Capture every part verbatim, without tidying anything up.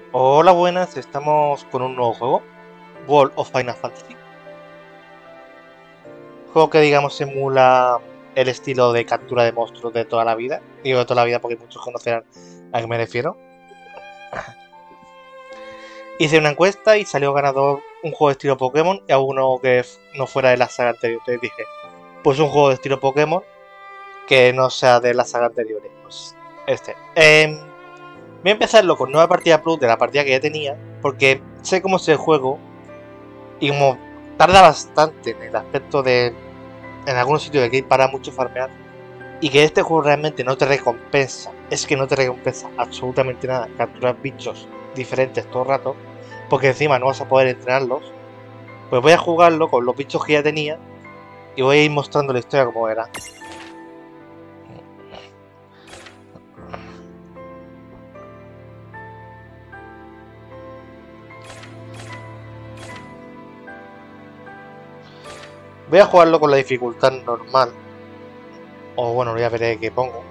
Hola, buenas, estamos con un nuevo juego, World of Final Fantasy. Juego que digamos simula el estilo de captura de monstruos de toda la vida. Digo de toda la vida porque muchos conocerán a qué me refiero. Hice una encuesta y salió ganador un juego de estilo Pokémon y a uno que no fuera de la saga anterior. Entonces dije, pues un juego de estilo Pokémon que no sea de la saga anterior. Pues este. Eh, voy a empezarlo con nueva partida plus de la partida que ya tenía, porque sé cómo es el juego y como tarda bastante en el aspecto de en algunos sitios de que hay para mucho farmear y que este juego realmente no te recompensa, es que no te recompensa absolutamente nada capturar bichos diferentes todo el rato, porque encima no vas a poder entrenarlos. Pues voy a jugarlo con los bichos que ya tenía y voy a ir mostrando la historia como era. Voy a jugarlo con la dificultad normal, o bueno, ya veré qué pongo,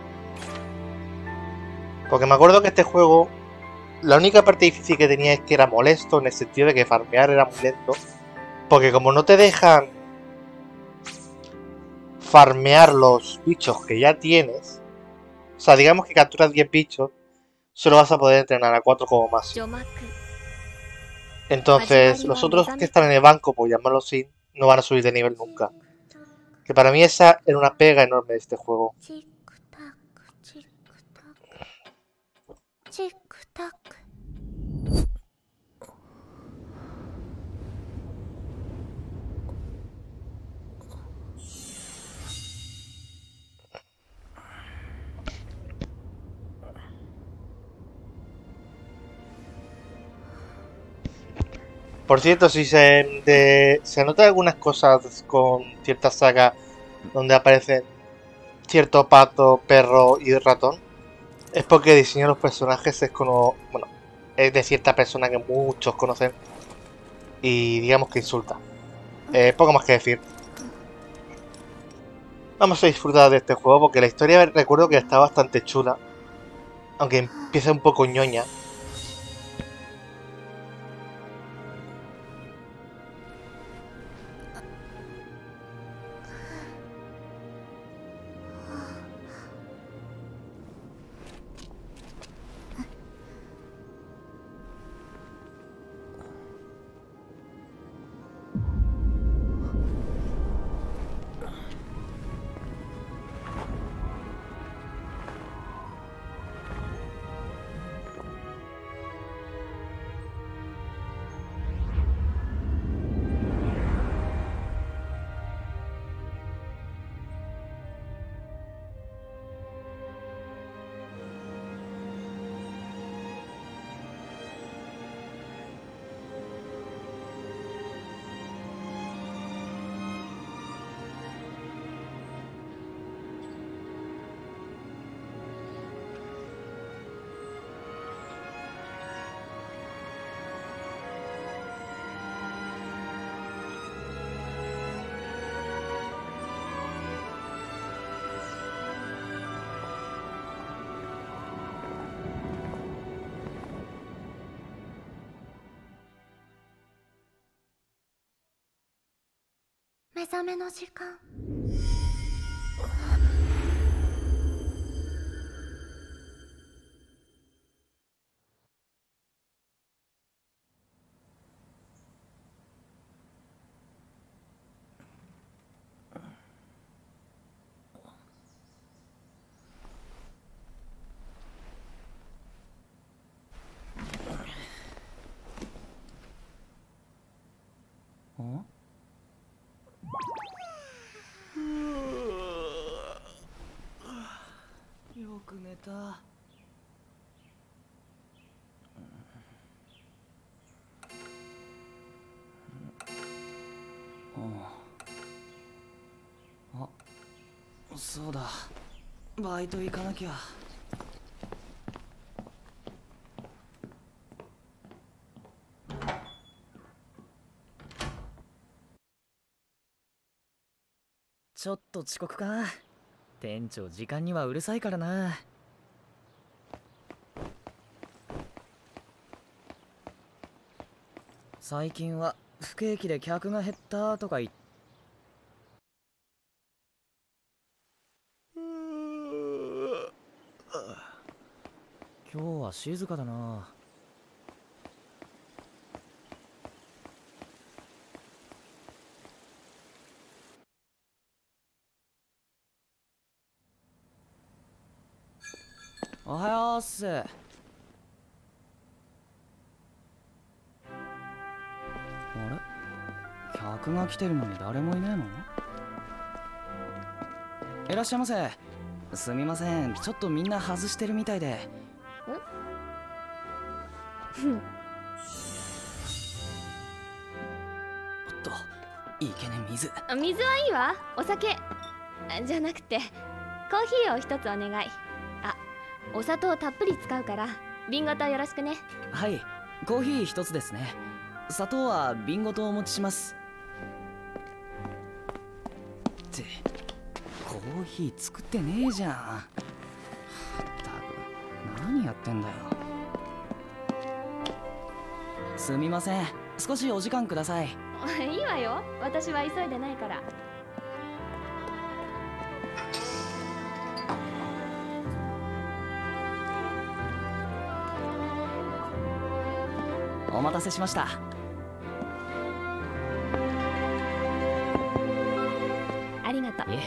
porque me acuerdo que este juego, la única parte difícil que tenía es que era molesto en el sentido de que farmear era muy lento, porque como no te dejan farmear los bichos que ya tienes, o sea, digamos que capturas diez bichos, solo vas a poder entrenar a cuatro como máximo. Entonces, los otros que están en el banco, por llamarlo así, no van a subir de nivel nunca. Que para mí esa era una pega enorme de este juego. Por cierto, si se, de, se notan algunas cosas con ciertas sagas donde aparecen cierto pato, perro y ratón, es porque el diseño de los personajes es como, bueno, es de cierta persona que muchos conocen y digamos que insulta. Eh, poco más que decir. Vamos a disfrutar de este juego porque la historia recuerdo que está bastante chula, aunque empieza un poco ñoña. ちょっと遅刻か。店長時間にはうるさいからな。 最近は不景気で客が減ったとか言って。今日は静かだな。おはようっす。あれ、客が来てるのに誰もいねえの？いらっしゃいませ。すみません、ちょっとみんな外してるみたいで。ん？おっと、いけね水。 水はいいわ。お酒じゃなくてコーヒーを一つお願い。あ、お砂糖たっぷり使うから瓶ごとよろしくね。 はい、コーヒー一つですね。砂糖は瓶ごとお持ちします。ってコーヒー作ってねえじゃん。ったく何やってんだよ。すみません、少しお時間ください。 いいわよ、私は急いでないから。 お待たせしました。 ありがとう。 いえ。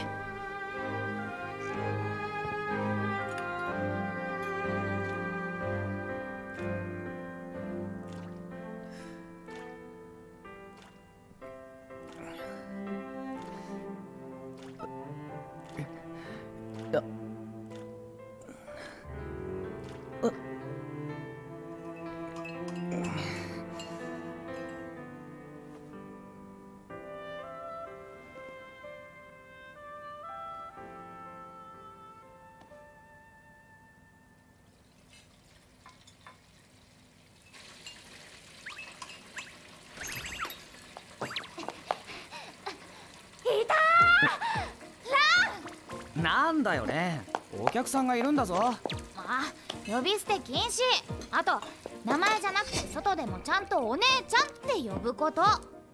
なんだよね、お客さんがいるんだぞ。 あ、呼び捨て禁止。あと名前じゃなくて外でもちゃんとお姉ちゃんって呼ぶこと。だ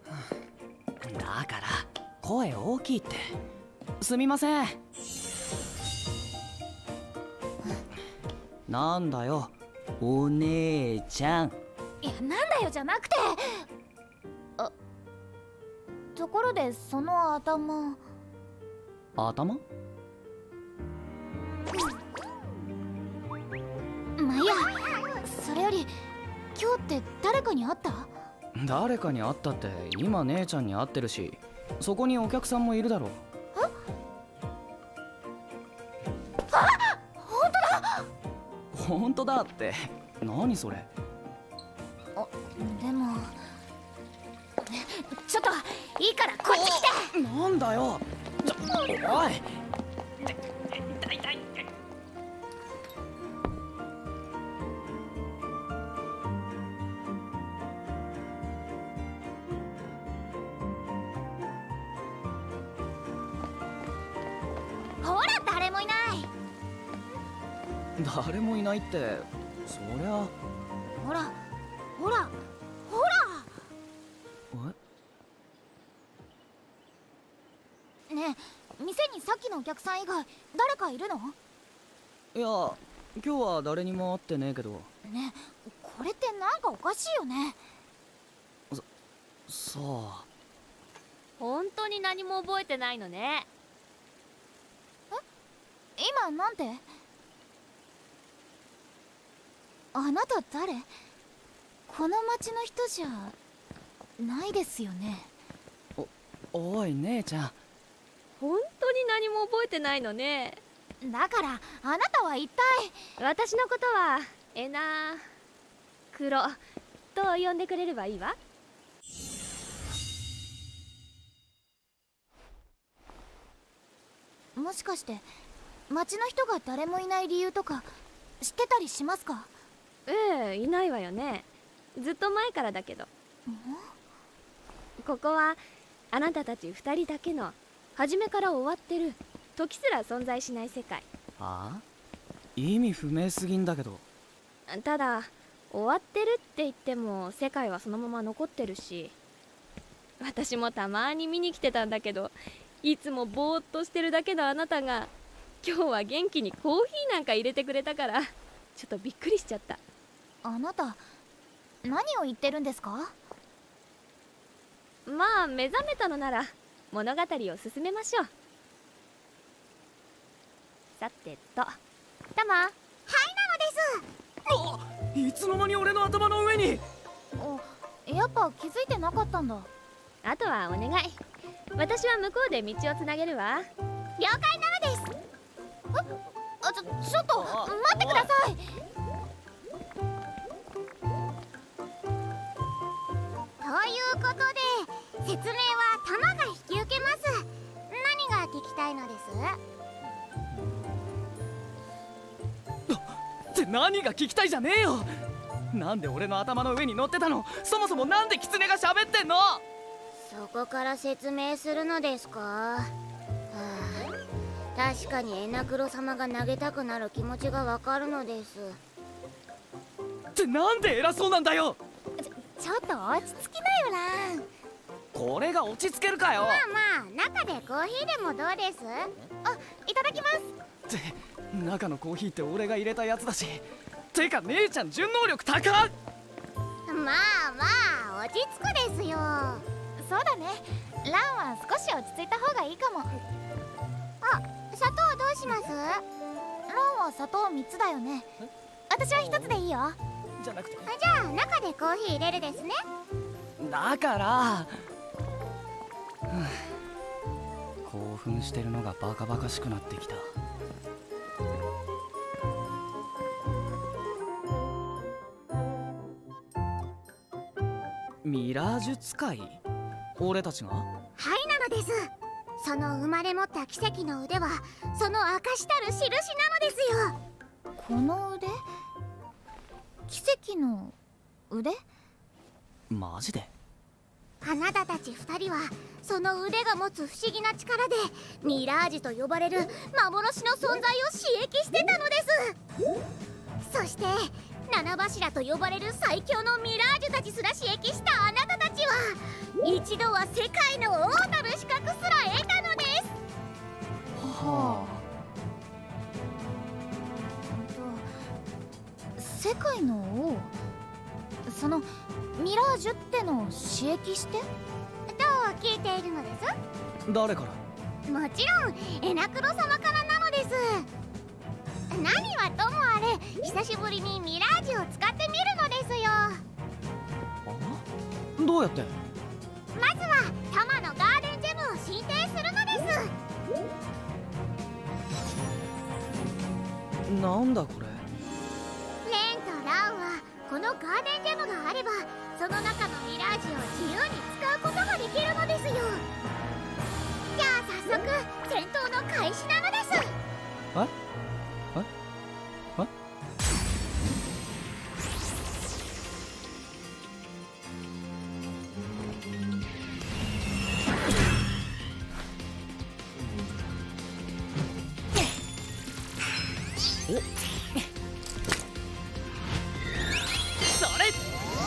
から声大きいって。すみません。なんだよお姉ちゃん。 いや、なんだよじゃなくて。あ、ところでその頭頭？ まあいいや。それより今日って誰かに会った？ 誰かに会ったって今姉ちゃんに会ってるし、そこにお客さんもいるだろう。 あ、本当だ。 本当だって何それ？ あ、でもちょっといいからこっち来て。 なんだよ。ちょ、おい。 ほら誰もいない。 誰もいないってそりゃ。 ほらほらほら。 え？ ねえ、店にさっきのお客さん以外誰かいるの？ いや、今日は誰にも会ってねえけど。 ねえ、これってなんかおかしいよね。 さあ。 本当に何も覚えてないのね。 え？今なんて？あなた誰？この町の人じゃないですよね。 お、おい姉ちゃん。 本当に何も覚えてないのね。 だからあなたは一体。 私のことはエナクロと呼んでくれればいいわ。 もしかして町の人が誰もいない理由とか知ってたりしますか？ ええ、いないわよね。ずっと前からだけど。ここはあなたたち二人だけの初めから終わってる時すら存在しない世界。 はあ？意味不明すぎんだけど。 ただ終わってるって言っても世界はそのまま残ってるし、私もたまに見に来てたんだけど、いつもぼーっとしてるだけのあなたが今日は元気にコーヒーなんか入れてくれたから、ちょっとびっくりしちゃった。 あなた何を言ってるんですか？ まあ目覚めたのなら物語を進めましょう。さてと、 タマ、はいなのです。いつの間に俺の頭の上に。 お、やっぱ気づいてなかったんだ。 あとはお願い。私は向こうで道をつなげるわ。 了解なのです。あ、ちょ、ちょっと待ってください。ということで説明はタマが引き受けます。何が聞きたいのです？ って何が聞きたいじゃねえよ。なんで俺の頭の上に乗ってたの？そもそもなんでキツネが喋ってんの？ そこから説明するのですか？はあ、確かにエナクロ様が投げたくなる気持ちがわかるのです。 ってなんで偉そうなんだよ。 ちょ、ちょっと落ち着きなよラン。 これが落ち着けるかよ。 まあまあ、中でコーヒーでもどうです？あ、いただきます。 って中のコーヒーって俺が入れたやつだし。てか姉ちゃん順応力高っ。 まあまあ落ち着くですよ。そうだね、ランは少し落ち着いた方がいいかも。あ、砂糖どうします？ランは砂糖みっつだよね。私はひとつでいいよ。 じゃなくて、 じゃあ中でコーヒー入れるですね。 だから興奮してるのがバカバカしくなってきた。ミラージュ使い？俺たちが？ はいなのです。その生まれ持った奇跡の腕はその証たる印なのですよ。この腕？奇跡の腕？ マジで？ あなたたちふたりはその腕が持つ不思議な力でミラージュと呼ばれる幻の存在を刺激してたのです。そして七柱と呼ばれる最強のミラージュたちすら刺激したあなたたちは一度は世界の王なる資格すら得たのです。 はあ、世界の王？そのミラージュってのを刺激して？どう聞いているのです？ 誰から？ もちろんエナクロ様からなのです。何はともあれ久しぶりにミラージュを使ってみるのですよ。 あ？どうやって？ まずはタマのガーデンジェムを進呈するのです。 なんだこれ？ レンとランはこのガーデンジェムがあればその中のミラージュを自由に使うことができるのですよ。じゃあ早速戦闘の開始なのです。 え？え？え？おっ、それ！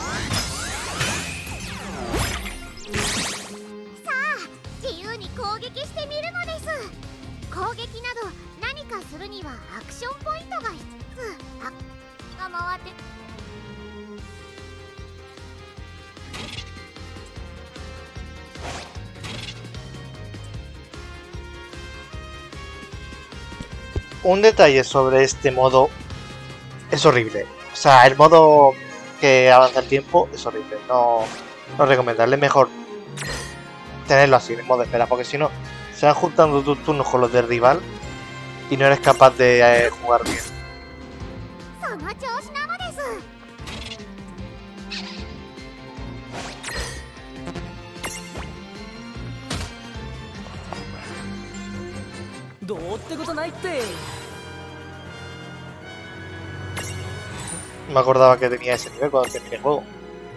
さあ自由に攻撃してみるのです。攻撃など何かするにはアクションポイントがひとつあが回って Un detalle sobre este modo es horrible. O sea, el modo que avanza el tiempo es horrible. No, no recomendable. Es mejor tenerlo así, en modo de espera, porque si no, se van juntando tus turnos con los del rival y no eres capaz de eh, jugar bien. その調子なのです。 どうってことないって。 Me acordaba que tenía ese nivel cuando terminé el juego.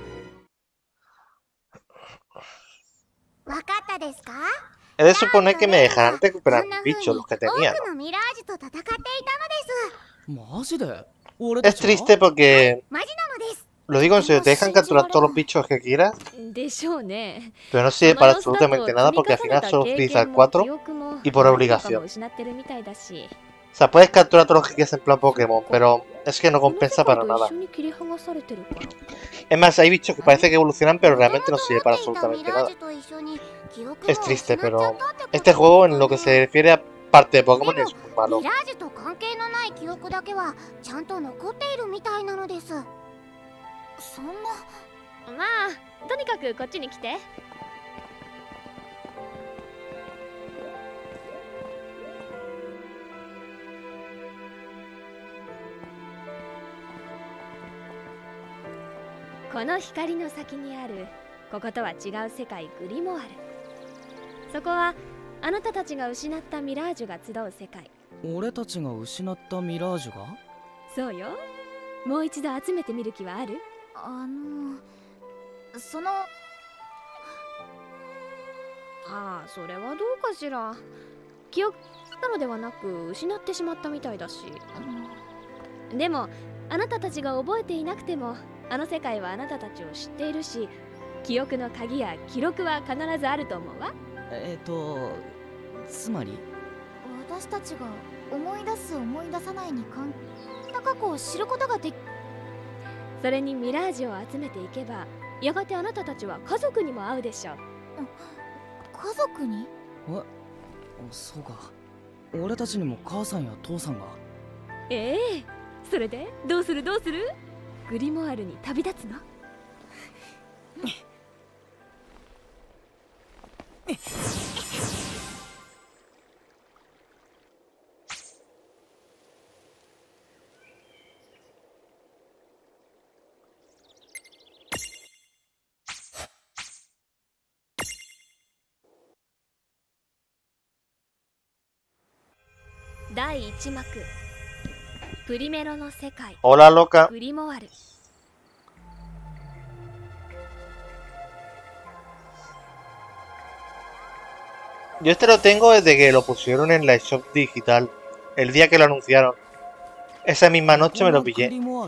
わかったですか？ He de suponer que me dejarán recuperar mis bichos, los que tenía, 多く ¿no? のミラージュと戦っていたのです。 マジで？俺た Es ちが？ triste porque マジなのです。 Lo digo en serio, te dejan capturar todos los bichos que quieras, でしょうね。 pero no sirve para absolutamente nada porque al final solo utilizas cuatro y por obligación. O sea, puedes capturar todos los que quieras en plan Pokémon, pero es que no compensa para nada. Es más, hay bichos que parece que evolucionan, pero realmente no sirve para absolutamente nada. Es triste, pero este juego en lo que se refiere a parte de Pokémon es muy malo. そんな。 まあとにかくこっちに来て。この光の先にあるこことは違う世界グリモワル。そこはあなたたちが失ったミラージュが集う世界。 俺たちが失ったミラージュが？ そうよ。もう一度集めてみる気はある？ あのそのああ、それはどうかしら。記憶したのではなく失ってしまったみたいだし、うん、でもあなたたちが覚えていなくてもあの世界はあなたたちを知っているし、記憶の鍵や記録は必ずあると思うわ。 えっとつまり私たちが思い出す思い出さないに関係な過去を知ることができ、 それにミラージュを集めていけばやがてあなたたちは家族にも会うでしょう。 家族に？ え、そうか。俺たちにも母さんや父さんが。 ええ、それでどうするどうする？グリモワルに旅立つの？だいいち幕プリメロの世界 Hola loca. グリモワル。 Yo este lo tengo desde que lo pusieron en la shop digital, el día que lo anunciaron. Esa misma noche me lo pillé.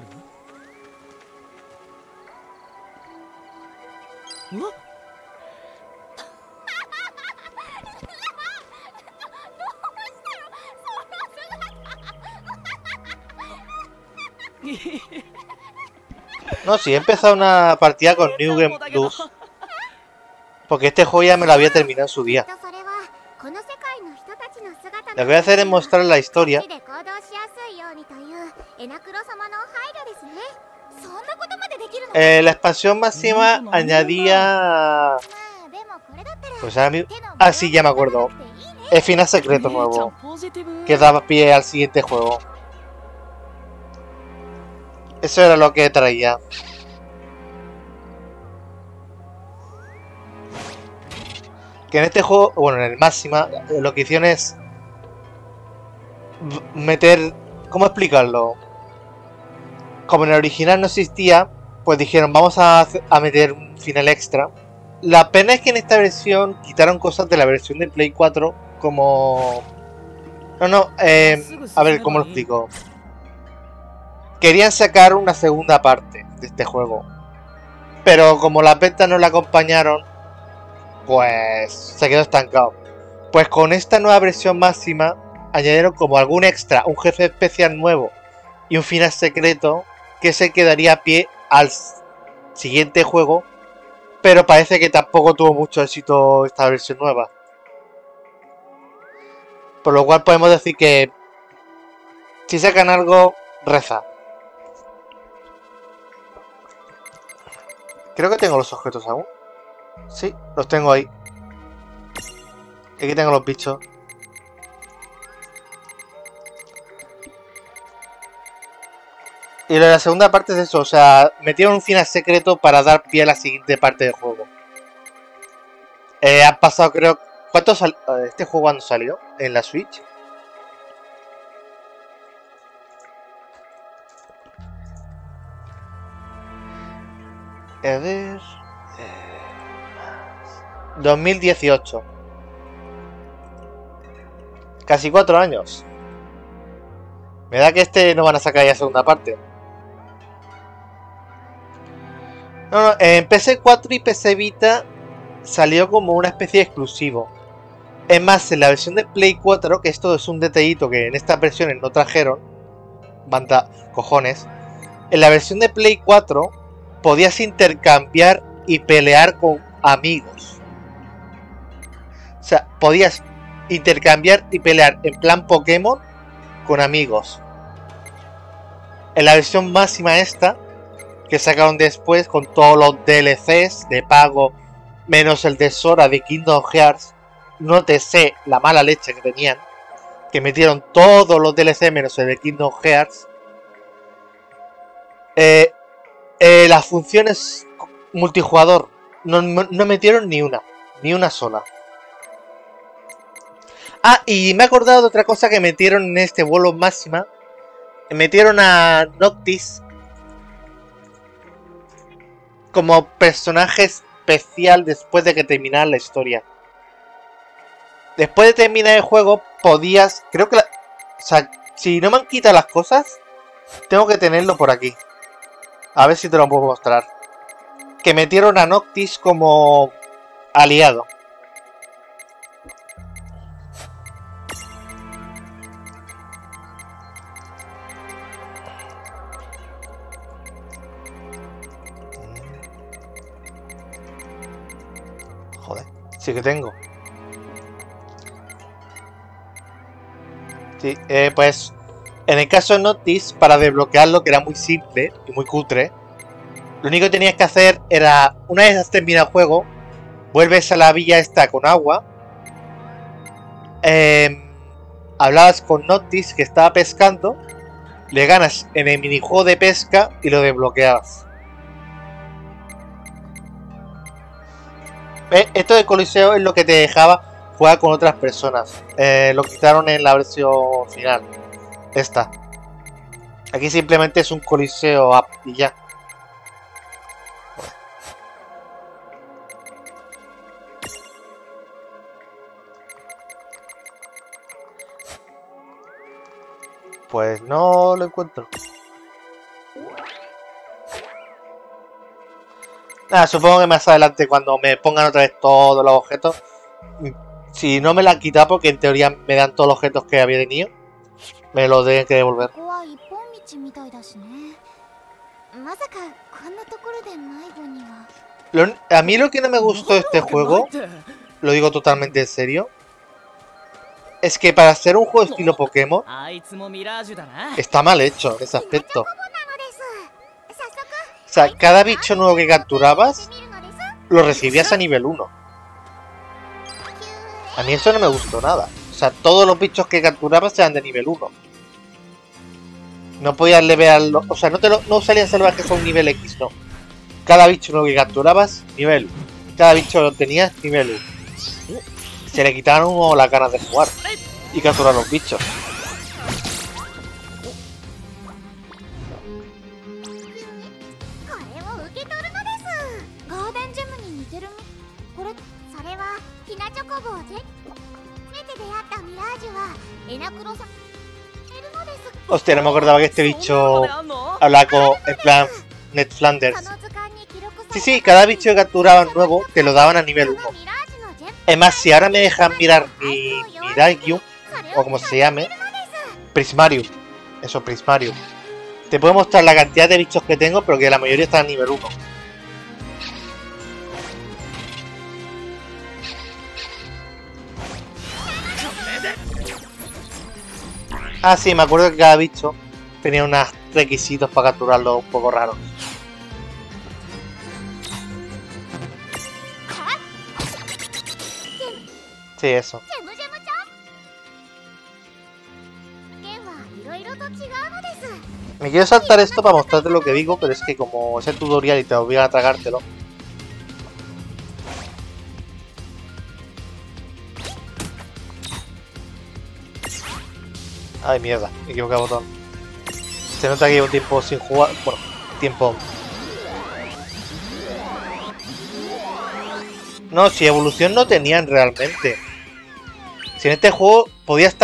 No, sí, he empezado una partida con New Game Plus. Porque este juego ya me lo había terminado en su día. Lo que voy a hacer es mostrar la historia. Eh, la expansión máxima añadía... Pues ahora mismo... Ah, sí, ya me acuerdo. El final secreto nuevo. Que daba pie al siguiente juego. Eso era lo que traía. Que en este juego, bueno, en el máxima, lo que hicieron es meter... ¿Cómo explicarlo? Como en el original no existía, pues dijeron, vamos a, hacer, a meter un final extra. La pena es que en esta versión quitaron cosas de la versión de Play cuatro, como... No, no, eh, a ver, ¿cómo lo explico? Querían sacar una segunda parte de este juego, pero como las ventas no la acompañaron, pues se quedó estancado. Pues con esta nueva versión máxima añadieron como algún extra, un jefe especial nuevo y un final secreto que se quedaría a pie al siguiente juego, pero parece que tampoco tuvo mucho éxito esta versión nueva. Por lo cual podemos decir que si sacan algo, reza. Creo que tengo los objetos aún. Sí, los tengo ahí. Aquí tengo los bichos. Y lo de la segunda parte es eso, o sea, metieron un final secreto para dar pie a la siguiente parte del juego. Eh, han pasado, creo... ¿Cuánto salió? ¿Este juego cuándo salió? ¿En la Switch? A ver... dos mil dieciocho. Casi cuatro años. Me da que este no van a sacar ya segunda parte. No, no, en P S cuatro y P S Vita salió como una especie de exclusivo. Es más, en la versión de Play cuatro, que esto es un detallito que en estas versiones no trajeron, banda cojones, en la versión de Play cuatro podías intercambiar y pelear con amigos. O sea, podías intercambiar y pelear en plan Pokémon con amigos. En la versión máxima esta, que sacaron después con todos los D L Cs de pago, menos el de Sora de Kingdom Hearts, no te sé la mala leche que tenían, que metieron todos los D L C menos el de Kingdom Hearts. Eh, eh, las funciones multijugador no, no metieron ni una, ni una sola. Ah, y me he acordado de otra cosa que metieron en este vuelo máxima. Metieron a Noctis como personaje especial después de que terminara la historia. Después de terminar el juego, podías... Creo que la... O sea, si no me han quitado las cosas, tengo que tenerlo por aquí. A ver si te lo puedo mostrar. Que metieron a Noctis como aliado. Joder, sí que tengo. Sí, eh, pues en el caso de Noctis, para desbloquearlo, que era muy simple y muy cutre, lo único que tenías que hacer era, una vez has terminado el juego, vuelves a la villa esta con agua, eh, hablabas con Noctis que estaba pescando, le ganas en el minijuego de pesca y lo desbloqueabas. ¿Ves? Esto de Coliseo es lo que te dejaba jugar con otras personas. Eh, lo quitaron en la versión final. Esta. Aquí simplemente es un Coliseo up y ya. Pues no lo encuentro. Nada, supongo que más adelante cuando me pongan otra vez todos los objetos, si no me la han quitado, porque en teoría me dan todos los objetos que había tenido, me los deben que devolver. Lo, a mí lo que no me gustó de este juego, lo digo totalmente en serio, es que para ser un juego estilo Pokémon, está mal hecho en ese aspecto. O sea, cada bicho nuevo que capturabas, lo recibías a nivel uno. A mí eso no me gustó nada. O sea, todos los bichos que capturabas eran de nivel uno. No podías levearlo. O sea, no, te lo, no salían salvajes a un nivel X, no. Cada bicho nuevo que capturabas, nivel uno. Cada bicho lo tenías, nivel uno. Se le quitaron uno las ganas de jugar y capturar los bichos. Hostia, no me acordaba que este bicho hablaba con, en plan, Ned Flanders. Sí, sí, cada bicho que capturaban nuevo te lo daban a nivel uno. Es más, si ahora me dejan mirar mi Miragium, o como se llame, Prismarium. Eso, Prismarium. Te puedo mostrar la cantidad de bichos que tengo, pero que la mayoría están a nivel uno. Ah, sí, me acuerdo que cada bicho tenía unos requisitos para capturarlo un poco raros. Sí, eso. Me quiero saltar esto para mostrarte lo que digo, pero es que como es el tutorial y te obligan a tragártelo. Ay, mierda, me equivoqué de botón. Se nota que llevo tiempo sin jugar. Bueno, tiempo. No, si evolución no tenían realmente. Si en este juego podías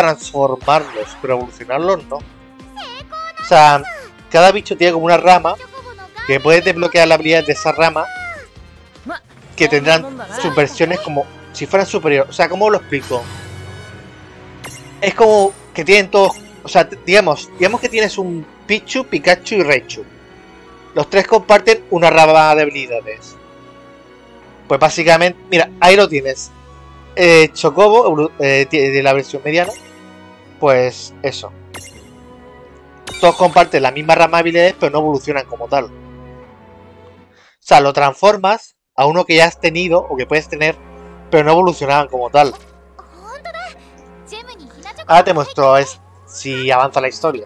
transformarlos, pero evolucionarlos no. O sea, cada bicho tiene como una rama que puedes desbloquear la habilidad de esa rama, que tendrán sus versiones como si fueran superiores. O sea, ¿cómo lo explico? Es como que tienen todos, o sea, digamos, digamos que tienes un Pichu, Pikachu y Raichu. Los tres comparten una rama de habilidades. Pues básicamente, mira, ahí lo tienes. Eh, Chocobo, eh, de la versión mediana, pues eso. Todos comparten la misma rama de habilidades, pero no evolucionan como tal. O sea, lo transformas a uno que ya has tenido o que puedes tener, pero no evolucionaban como tal. Ahora te muestro es, si avanza la historia.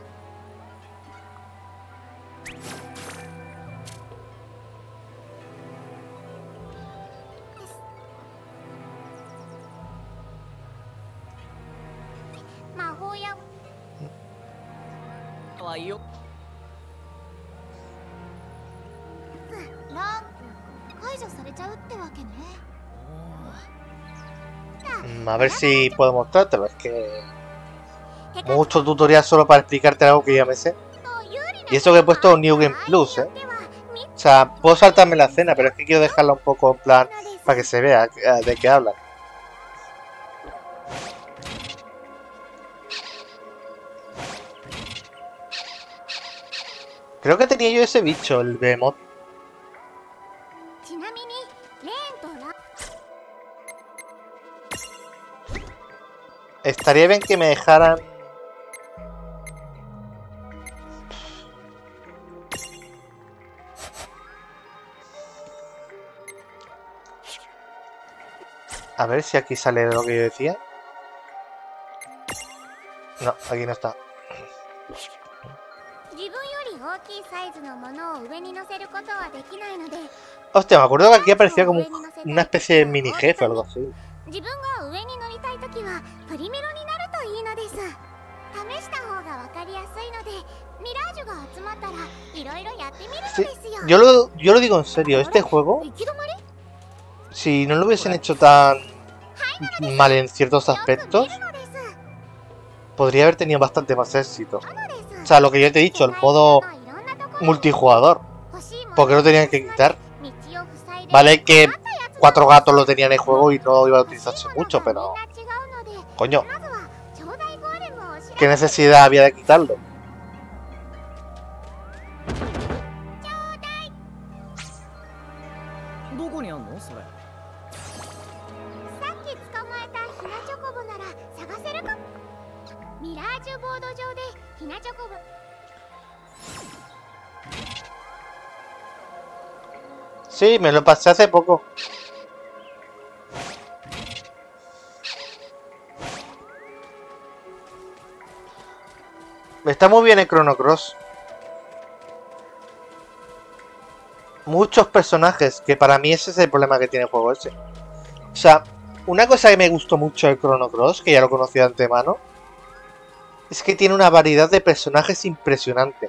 A ver si puedo mostrártelo, es que mucho tutorial solo para explicarte algo que ya me sé. Y eso que he puesto New Game Plus, eh. O sea, puedo saltarme la escena, pero es que quiero dejarla un poco en plan para que se vea de qué hablan. Creo que tenía yo ese bicho, el Behemoth. Estaría bien que me dejaran... A ver si aquí sale lo que yo decía. No, aquí no está. Hostia, me acuerdo que aquí aparecía como una especie de mini jefe o algo así. Sí, yo lo, yo lo digo en serio, este juego, si no lo hubiesen hecho tan mal en ciertos aspectos, podría haber tenido bastante más éxito. O sea, lo que yo te he dicho, el modo multijugador, porque lo tenían que quitar. Vale que cuatro gatos lo tenían en el juego y no iba a utilizarse mucho, pero... Coño, ¿qué necesidad había de quitarlo? Sí, me lo pasé hace poco. Está muy bien el Chrono Cross. Muchos personajes, que para mí ese es el problema que tiene el juego ese. O sea, una cosa que me gustó mucho del Chrono Cross, que ya lo conocía de antemano, es que tiene una variedad de personajes impresionante.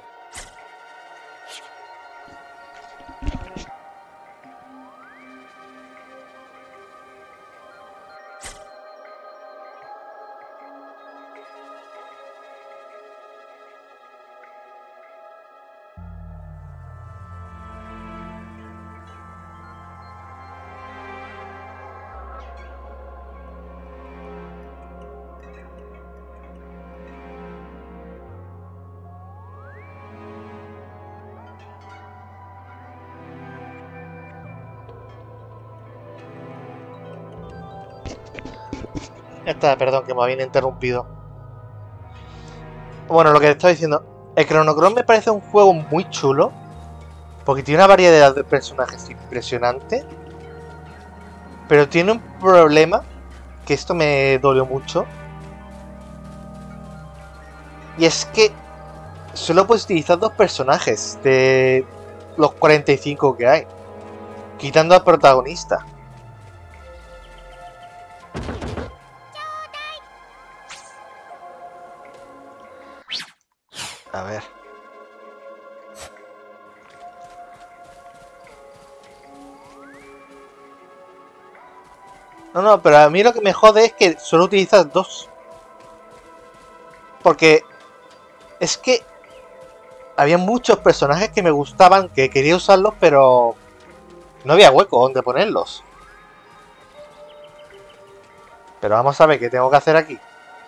Ya está, perdón, que me habían interrumpido. Bueno, lo que te estaba diciendo, el Chrono Cross me parece un juego muy chulo, porque tiene una variedad de personajes impresionante, pero tiene un problema, que esto me dolió mucho, y es que solo puedes utilizar dos personajes de los cuarenta y cinco que hay, quitando al protagonista. A ver. No, no, pero a mí lo que me jode es que solo utilizas dos. Porque es que había muchos personajes que me gustaban, que quería usarlos, pero no había hueco donde ponerlos. Pero vamos a ver qué tengo que hacer aquí.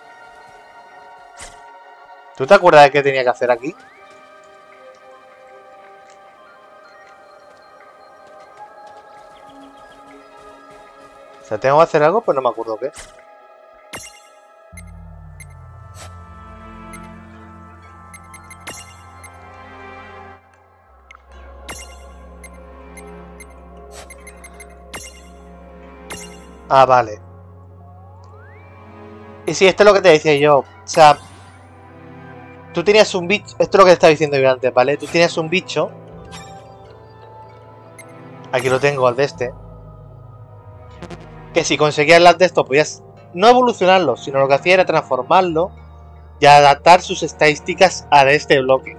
¿Tú te acuerdas de qué tenía que hacer aquí? O sea, tengo que hacer algo, pues no me acuerdo qué. Ah, vale. Y sí, esto es lo que te decía yo. O sea, tú tenías un bicho. Esto es lo que te estaba diciendo yo antes, ¿vale? Tú tenías un bicho. Aquí lo tengo, al de este. Que si conseguías las de esto, podías no evolucionarlo, sino lo que hacía era transformarlo y adaptar sus estadísticas a de este bloque.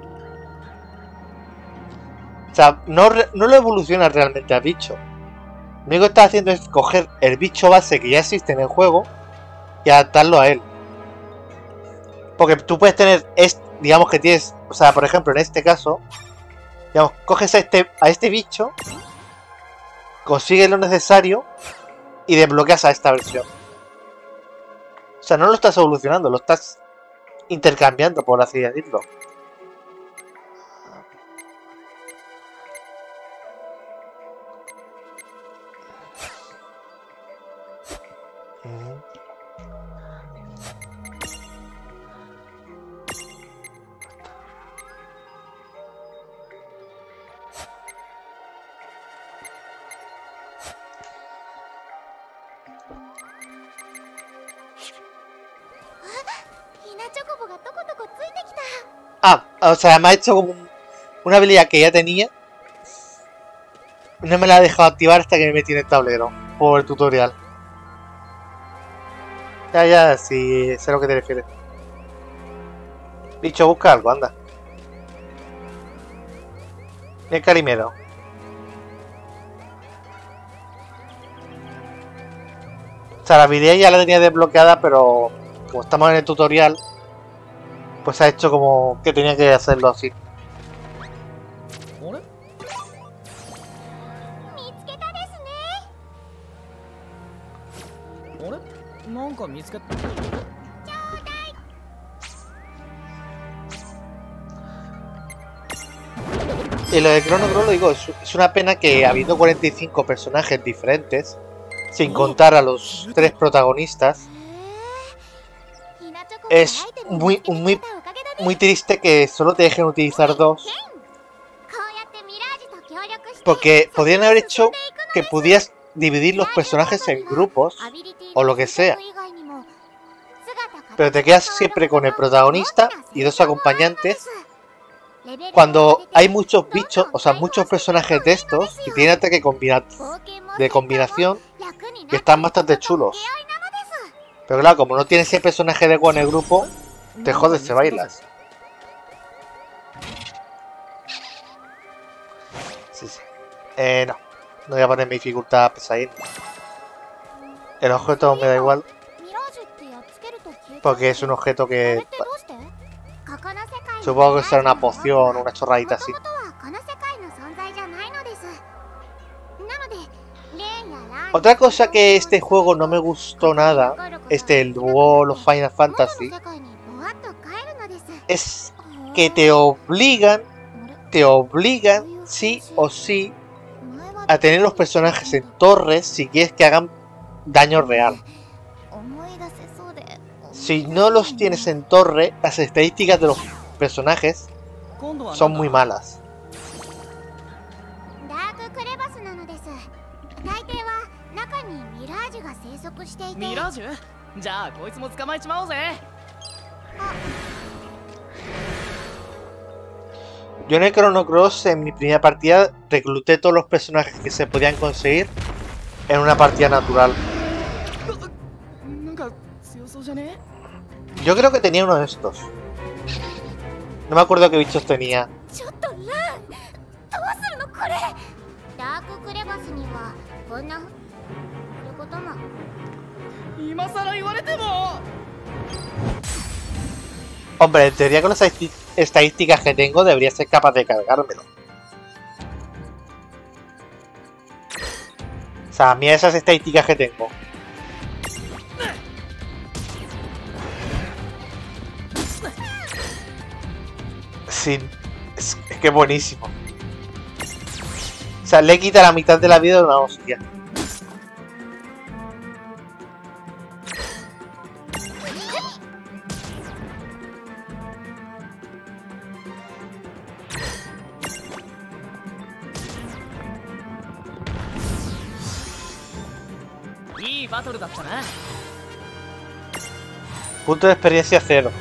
O sea, no, no lo evolucionas realmente al bicho. Lo único que estás haciendo es coger el bicho base que ya existe en el juego y adaptarlo a él. Porque tú puedes tener, este, digamos que tienes, o sea, por ejemplo, en este caso, digamos, coges a este, a este bicho, consigues lo necesario y desbloqueas a esta versión. O sea, no lo estás evolucionando, lo estás intercambiando, por así decirlo. Ah, o sea, me ha hecho como un, una habilidad que ya tenía. No me la ha dejado activar hasta que me metí en el tablero. Por el tutorial. Ya, ya, sí, sé a lo que te refieres. Bicho, busca algo, anda. El carimero. O sea, la habilidad ya la tenía desbloqueada, pero como estamos en el tutorial, pues ha hecho como que tenía que hacerlo así. Y lo de Chrono Cross, lo digo, es, es una pena que habiendo cuarenta y cinco personajes diferentes, sin contar a los tres protagonistas, es muy, muy, muy triste que solo te dejen utilizar dos. Porque podrían haber hecho que pudieras dividir los personajes en grupos o lo que sea. Pero te quedas siempre con el protagonista y dos acompañantes. Cuando hay muchos bichos, o sea, muchos personajes de estos que tienen ataque combina de combinación que están bastante chulos. Pero claro, como no tienes ese personaje de con el grupo, te jodes, te bailas. Sí, sí. Eh, no. No voy a poner mi dificultad pesadilla. El objeto me da igual. Porque es un objeto que... Supongo que será una poción o una chorradita así. Otra cosa que este juego no me gustó nada, este el World of Final Fantasy, es que te obligan, te obligan sí o sí a tener los personajes en torres si quieres que hagan daño real. Si no los tienes en torre, las estadísticas de los personajes son muy malas. Yo en el Chrono Cross, en mi primera partida, recluté todos los personajes que se podían conseguir en una partida natural. Yo creo que tenía uno de estos. No me acuerdo qué bichos tenía. Hombre, en teoría con las esti- estadísticas que tengo debería ser capaz de cargármelo. O sea, mira esas estadísticas que tengo. Sí, es, es que buenísimo. O sea, le quita la mitad de la vida de una hostia. Punto de experiencia cero.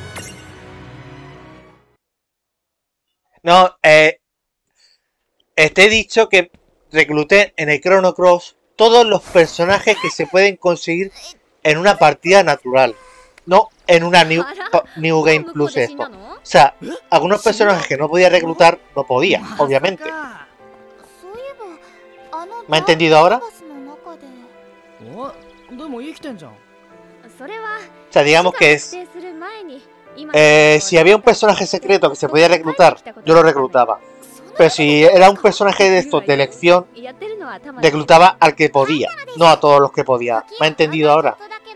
No, eh... te he dicho que recluté en el Chrono Cross todos los personajes que se pueden conseguir en una partida natural. No en una New, new Game Plus esto. O sea, algunos personajes que no podía reclutar, no podía, obviamente. ¿Me ha entendido ahora? O sea, digamos que es... Eh, si había un personaje secreto que se podía reclutar, yo lo reclutaba. Pero si era un personaje de estos de elección, reclutaba al que podía, no a todos los que podía. ¿Me ha entendido ahora?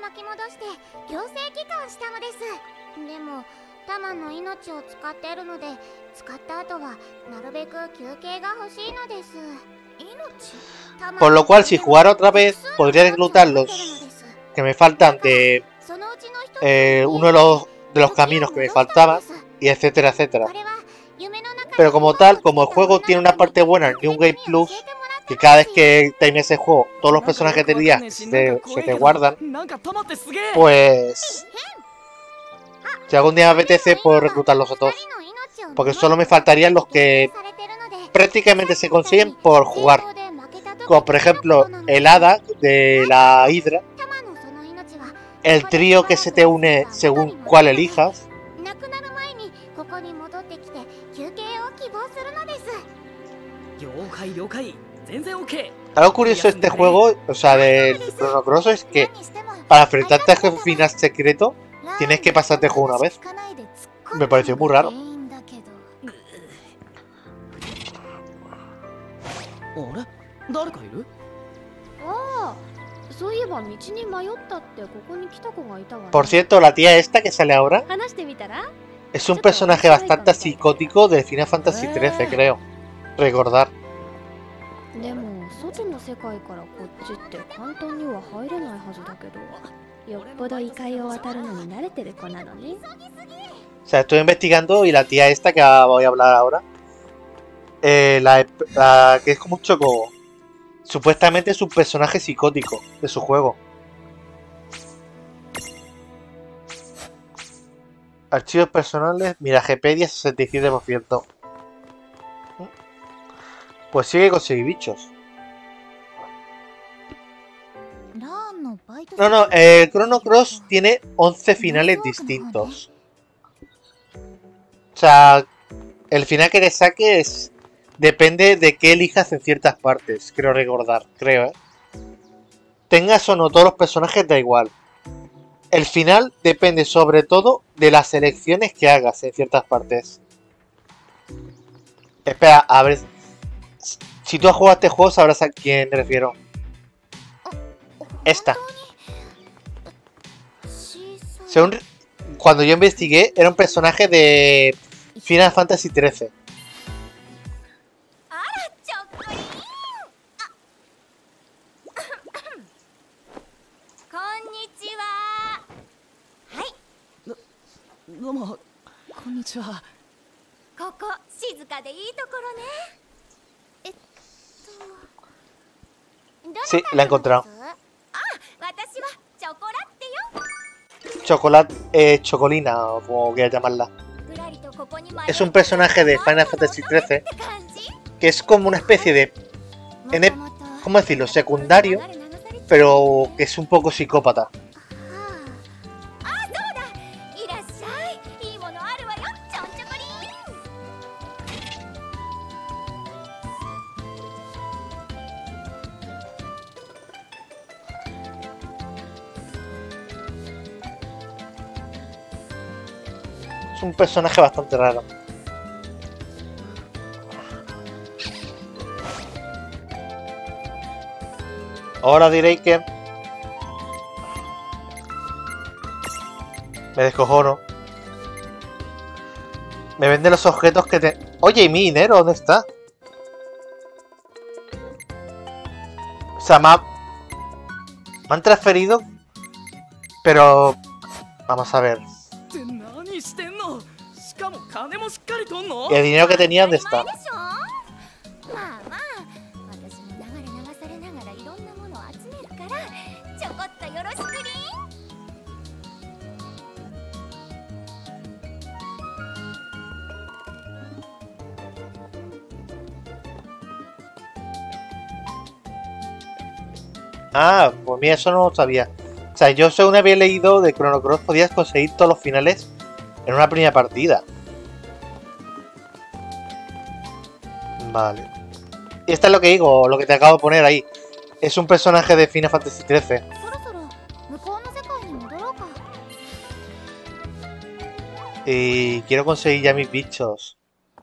Por lo cual, si jugara otra vez, podría reclutar los que me faltan de eh, uno de los, de los caminos que me faltaban, y etcétera, etcétera. Pero como tal, como el juego tiene una parte buena en New Game Plus, que cada vez que termines ese juego, todos los personajes que tenías se, se te guardan, pues... Si algún día me apetece, puedo reclutarlos a todos. Porque solo me faltarían los que prácticamente se consiguen por jugar. Como por ejemplo, el hada de la Hidra, el trío que se te une según cuál elijas. Algo curioso de este juego, o sea, del Chrono Cross, es que para enfrentarte al jefe final secreto tienes que pasarte el juego una vez. Me pareció muy raro. Por cierto, la tía esta que sale ahora es un personaje bastante psicótico de Final Fantasy trece, creo. Recordar. O sea, estoy investigando y la tía esta que voy a hablar ahora, eh, la, la que es como un chocobo, supuestamente es un personaje psicótico de su juego. Archivos personales, Miragepedia sesenta y siete por ciento. Pues sigue conseguir bichos. No, no, el Chrono Cross tiene once finales distintos. O sea, el final que le saques depende de qué elijas en ciertas partes, creo recordar, creo, ¿eh? Tengas o no todos los personajes, da igual. El final depende sobre todo de las elecciones que hagas en ciertas partes. Espera, a ver... Si tú has jugado a este juego sabrás a quién me refiero. Esta. Según cuando yo investigué, era un personaje de Final Fantasy trece. Sí, la he encontrado. Chocolate, eh, Chocolina, o como quieras llamarla. Es un personaje de Final Fantasy trece que es como una especie de, ¿cómo decirlo?, secundario, pero que es un poco psicópata. Es un personaje bastante raro. Ahora diréis que me descojono. Me vende los objetos que te... Oye, ¿y mi dinero dónde está? O sea, me, ha... me han transferido. Pero... Vamos a ver. ¿Y el dinero que tenía dónde está? まあまあ私も流れ流されながらいろんなものを集めるからちょこっとよろしくりん。 Ah, pues mira, eso no lo sabía. O sea, yo según había leído de Chrono Cross podías conseguir todos los finales en una primera partida. Vale. Y esto es lo que digo, lo que te acabo de poner ahí. Es un personaje de Final Fantasy trece. Y quiero conseguir ya mis bichos.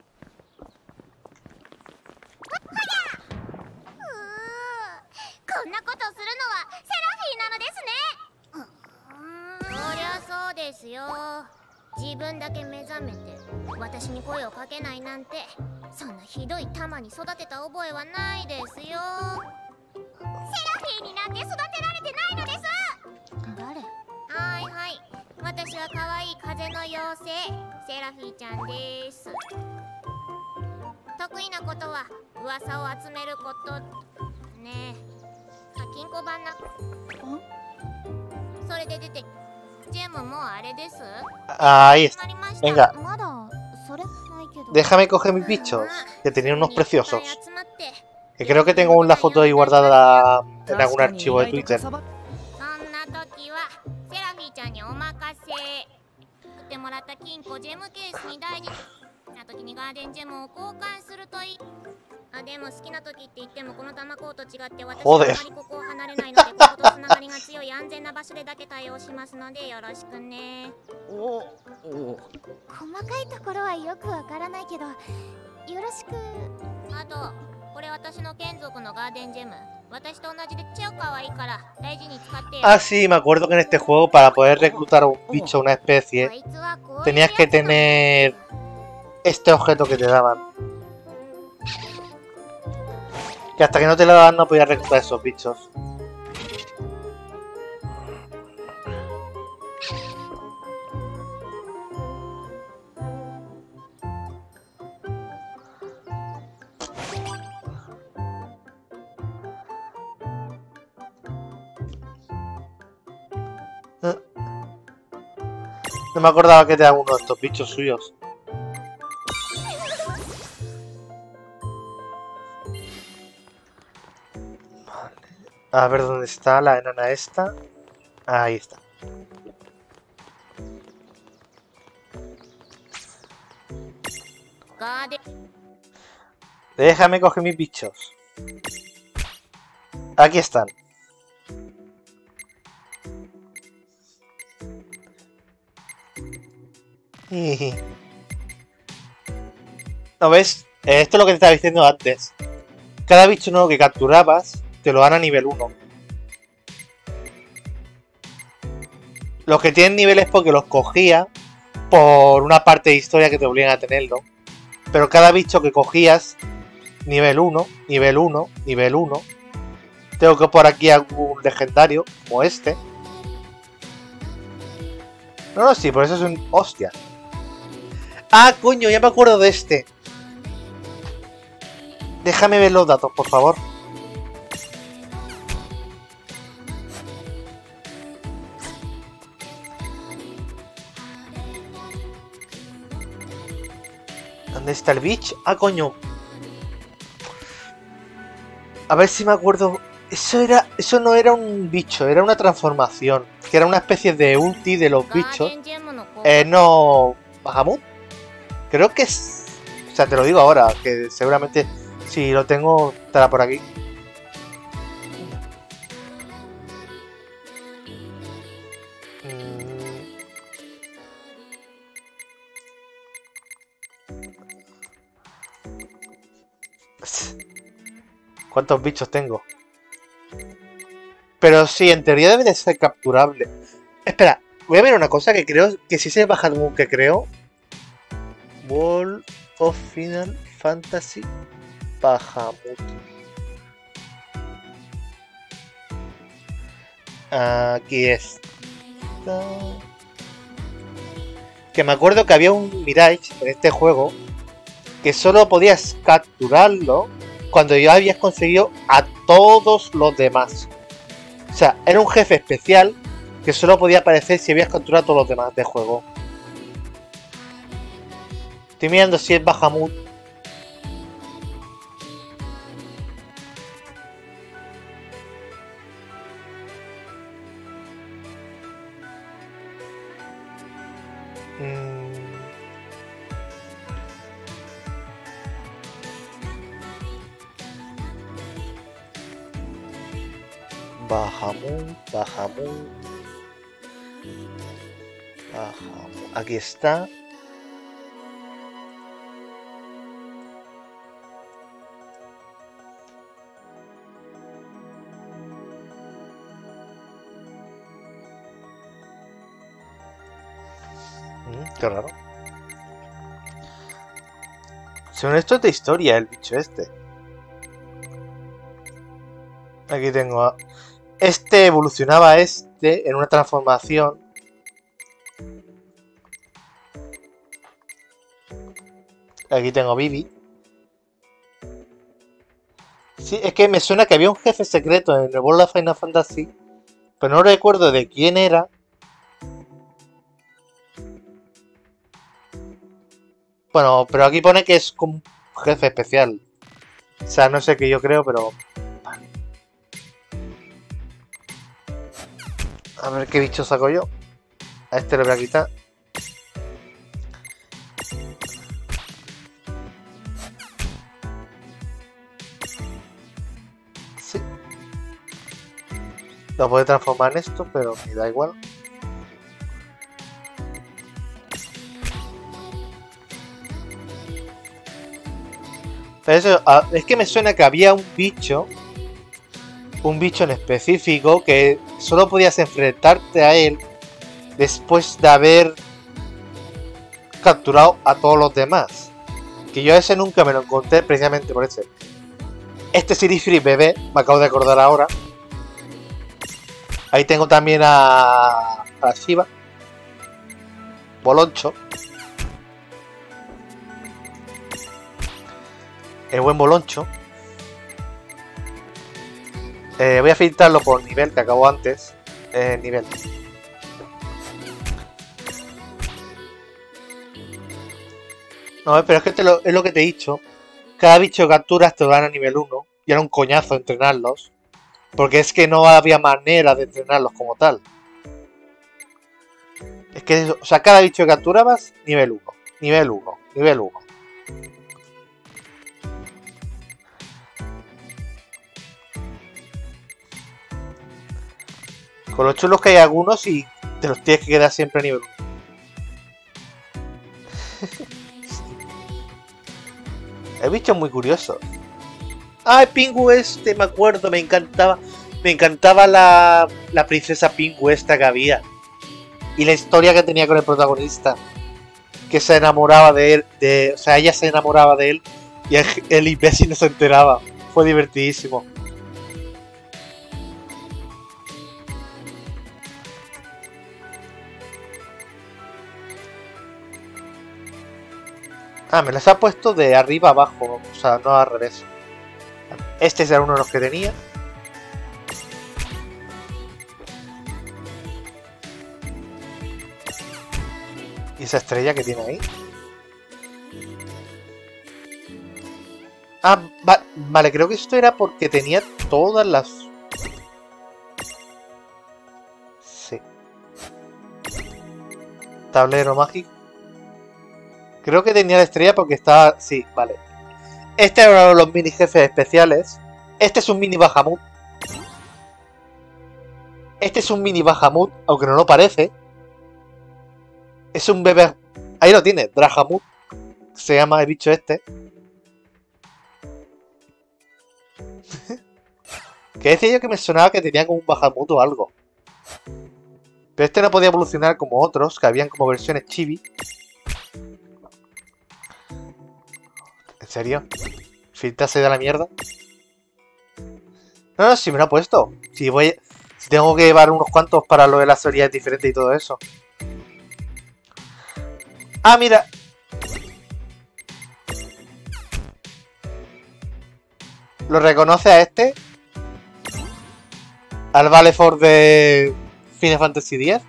Ahí está. Venga. Déjame coger mis bichos, que tenía unos preciosos. Que creo que tengo una foto ahí guardada en algún archivo de Twitter. Joder. Ah, sí, me acuerdo que en este juego para poder reclutar a un bicho, una especie, tenías que tener este objeto que te daban. Que hasta que no te lo daban no podías reclutar esos bichos. No me acordaba que te daban uno de estos bichos suyos. Vale. A ver dónde está la enana esta. Ahí está. Déjame coger mis bichos. Aquí están. ¿No ves? Esto es lo que te estaba diciendo antes. Cada bicho nuevo que capturabas te lo dan a nivel uno. Los que tienen niveles porque los cogía por una parte de historia que te obligan a tenerlo. Pero cada bicho que cogías, nivel uno, nivel uno, nivel uno. Tengo que por aquí algún legendario, como este. No, no, sí, por eso es un... Hostia. Ah, coño, ya me acuerdo de este. Déjame ver los datos, por favor. ¿Dónde está el bitch? Ah, coño. A ver si me acuerdo. Eso era, eso no era un bicho, era una transformación. Que era una especie de ulti de los bichos. Eh, no... ¿Bahamut? Creo que es... O sea, te lo digo ahora, que seguramente si lo tengo estará por aquí. ¿Cuántos bichos tengo? Pero sí, en teoría debe de ser capturable. Espera, voy a ver una cosa que creo que si se baja algún que creo. World of Final Fantasy Bahamut. Aquí está. Que me acuerdo que había un Mirage en este juego que solo podías capturarlo cuando ya habías conseguido a todos los demás. O sea, era un jefe especial que solo podía aparecer si habías capturado a todos los demás del juego. Estoy mirando si es Bahamut. Mm. Bahamut, Bahamut. Bahamut. Aquí está. Qué raro. Según esto es de historia el bicho este. Aquí tengo a... Este evolucionaba a este en una transformación. Aquí tengo a Vivi. Sí, es que me suena que había un jefe secreto en el World of Final Fantasy, pero no recuerdo de quién era. Bueno, pero aquí pone que es como un jefe especial. O sea, no sé qué yo creo, pero... A ver qué bicho saco yo. A este le voy a quitar. Sí. Lo puedo transformar en esto, pero me da igual. Pero eso, es que me suena que había un bicho, un bicho en específico que solo podías enfrentarte a él después de haber capturado a todos los demás. Que yo a ese nunca me lo encontré precisamente por ese. Este City Free bebé, me acabo de acordar ahora. Ahí tengo también a, a Shiva. Boloncho. El buen Boloncho. Eh, voy a filtrarlo por nivel que acabo antes. Eh, nivel. No, pero es que te lo, es lo que te he dicho. Cada bicho que capturas te lo dan a nivel uno. Y era un coñazo entrenarlos. Porque es que no había manera de entrenarlos como tal. Es que, o sea, cada bicho que capturabas, nivel uno. Nivel uno. Nivel uno. Con los chulos que hay algunos y te los tienes que quedar siempre a nivel uno. El bicho es muy curioso. Ah, el Pingu este, me acuerdo, me encantaba. Me encantaba la, la princesa Pingu esta que había. Y la historia que tenía con el protagonista. Que se enamoraba de él. De, o sea, ella se enamoraba de él. Y el, el imbécil no se enteraba. Fue divertidísimo. Ah, me las ha puesto de arriba abajo, o sea, no al revés. Este era uno de los que tenía. ¿Y esa estrella que tiene ahí? Ah, va, vale, creo que esto era porque tenía todas las... Sí. Tablero mágico. Creo que tenía la estrella porque estaba... Sí, vale. Este eran los mini jefes especiales. Este es un mini Bahamut. Este es un mini Bahamut, aunque no lo parece. Es un bebé... Ahí lo tiene, Drahamut. Se llama el bicho este. Que decía yo que me sonaba que tenía como un Bahamut o algo. Pero este no podía evolucionar como otros, que habían como versiones chibi. ¿En serio? ¿Filtra se da la mierda? No, no, si me lo ha puesto. Si voy... Si tengo que llevar unos cuantos para lo de las habilidades diferentes y todo eso. Ah, mira. ¿Lo reconoce a este? Al Valefort de Final Fantasy diez.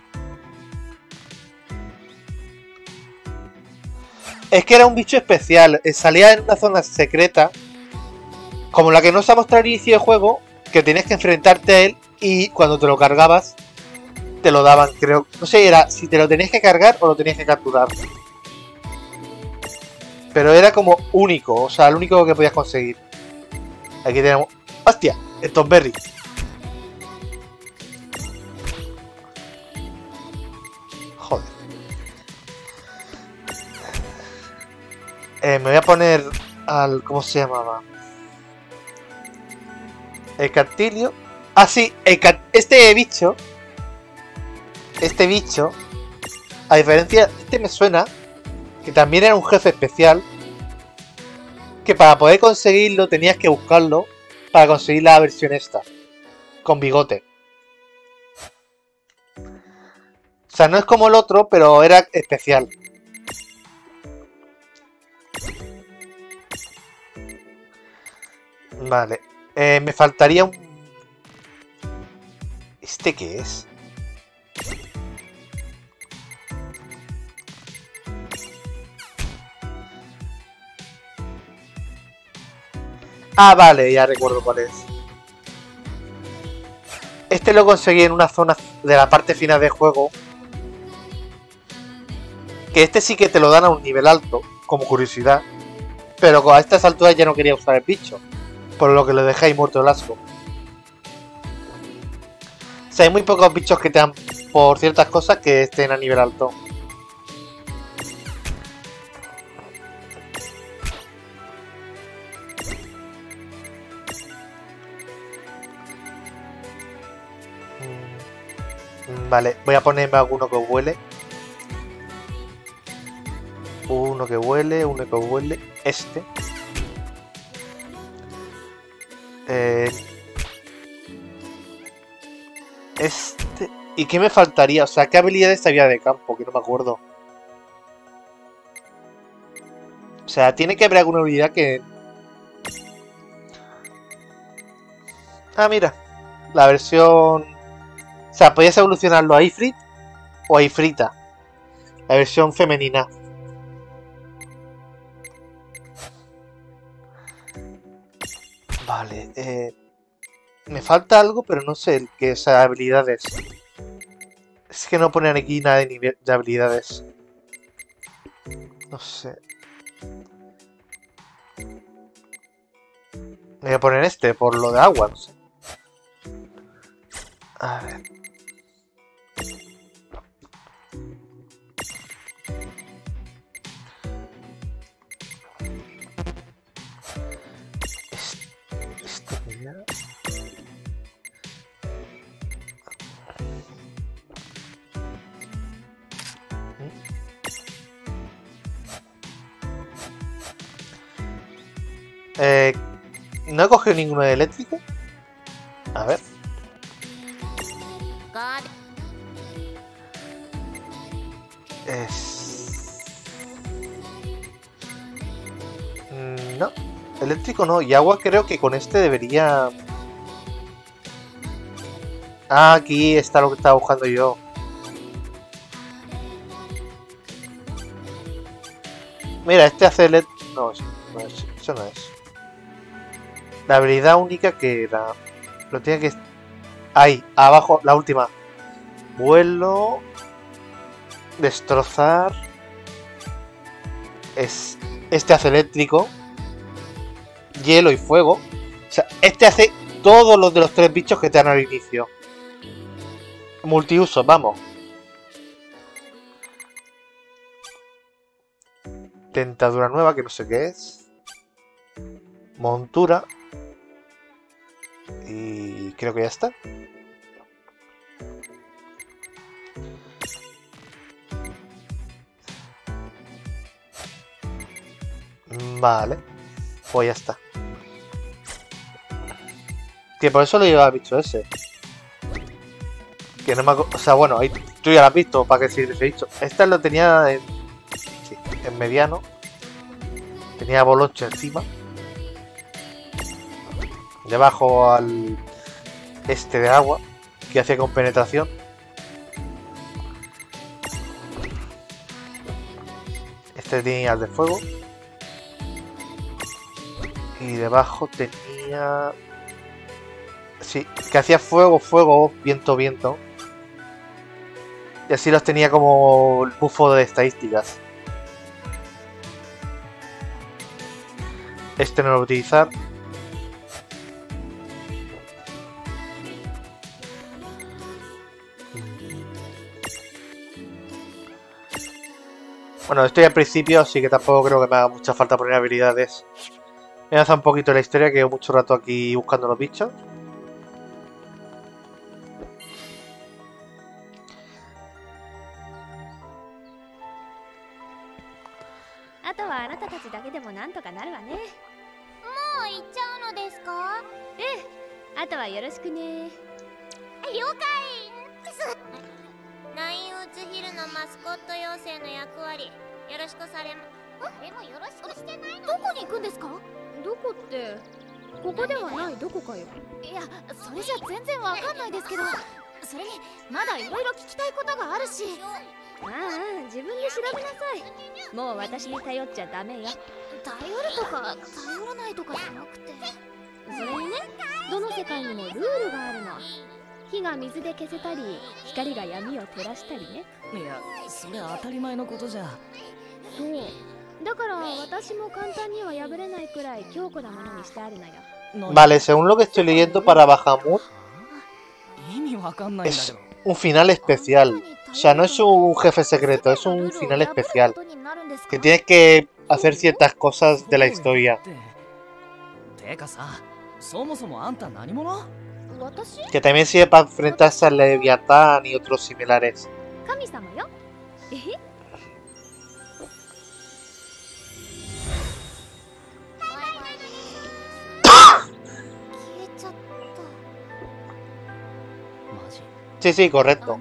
Es que era un bicho especial. Salía en una zona secreta, como la que no se ha mostrado al inicio del juego, que tenías que enfrentarte a él y cuando te lo cargabas, te lo daban, creo. No sé, era si te lo tenías que cargar o lo tenías que capturar. Pero era como único, o sea, el único que podías conseguir. Aquí tenemos... ¡Hostia! El Tom Berry. Joder. Eh, me voy a poner al... ¿Cómo se llamaba? El Cartilio. Ah, sí, el cat... este bicho. Este bicho. A diferencia... Este me suena que también era un jefe especial. Que para poder conseguirlo tenías que buscarlo para conseguir la versión esta. Con bigote. O sea, no es como el otro, pero era especial. Vale. Eh, me faltaría un... ¿Este qué es? Ah, vale, ya recuerdo cuál es. Este lo conseguí en una zona de la parte final del juego. Que este sí que te lo dan a un nivel alto, como curiosidad. Pero a estas alturas ya no quería usar el bicho. Por lo que lo dejé ahí muerto el asco. O sea, hay muy pocos bichos que te dan por ciertas cosas que estén a nivel alto. Vale, voy a ponerme alguno que huele. Uno que huele, uno que huele. Este. Eh, este. ¿Y qué me faltaría? O sea, ¿qué habilidades había de campo? Que no me acuerdo. O sea, tiene que haber alguna habilidad que... Ah, mira. La versión... O sea, podías evolucionarlo a Ifrit o a Ifrita. La versión femenina. Vale, eh... me falta algo, pero no sé qué es habilidades. Es que no ponen aquí nada de, nivel de habilidades. No sé. Me voy a poner este, por lo de agua, no sé. A ver. Este, este ya. Eh, no he cogido ninguno de eléctrico. A ver. Es... No, eléctrico no. Y agua creo que con este debería... Ah, aquí está lo que estaba buscando yo. Mira, este hace el... No, eso no es. Eso no es. La habilidad única que era... Lo tiene que... Ahí, abajo, la última. Vuelo... Destrozar... Es... Este hace eléctrico. Hielo y fuego. O sea, este hace todos los de los tres bichos que te dan al inicio. Multiuso, vamos. Tentadura nueva, que no sé qué es. Montura. Y creo que ya está. Vale, pues ya está. Que por eso lo llevaba bicho ese. Que no me acuerdo. O sea, bueno, ahí tú ya lo has visto. ¿Para qué sirve ese bicho? Esta lo tenía en, sí, en mediano. Tenía bolocho encima. Debajo al este de agua. Que hacía con penetración. Este tenía el de fuego. Y debajo tenía... Sí, que hacía fuego, fuego, viento, viento. Y así los tenía como el bufo de estadísticas. Este no lo voy a utilizar. Bueno, estoy al principio, así que tampoco creo que me haga mucha falta poner habilidades. Voy a avanzar un poquito la historia, que llevo mucho rato aquí buscando los bichos. あとはあなたたちだけでもなんとかなるわね。 もう行っちゃうのですか？ ええ、あとはよろしくね。 了解です。ナインウッズヒルのマスコット妖精の役割よろしくされま。でもよろしくしてないの。どこに行くんですか？ どこってここではないどこかよ。 いや、それじゃ全然わかんないですけど、それにまだいろいろ聞きたいことがあるし。 ああ、自分で調べなさい。もう私に頼っちゃダメよ。 頼るとか頼らないとかじゃなくて、 それにね、どの世界にもルールがあるの。火が水で消せたり、光が闇を照らしたりね。 いや、それ当たり前のことじゃ。 そう。だから私も簡単には破れないくらい強固なものにしてあるのよ。 Vale, según lo que estoy leyendo, para Bahamut 意味わかんないんだけ es ど。 un final especial. O sea, no es un jefe secreto, es un final especial. Que tienes que hacer ciertas cosas de la historia. てかさ、そもそもあんた何者？ Que también sirve para enfrentarse al Leviatán y otros similares. 神様よ。えへ。 Sí, sí, correcto.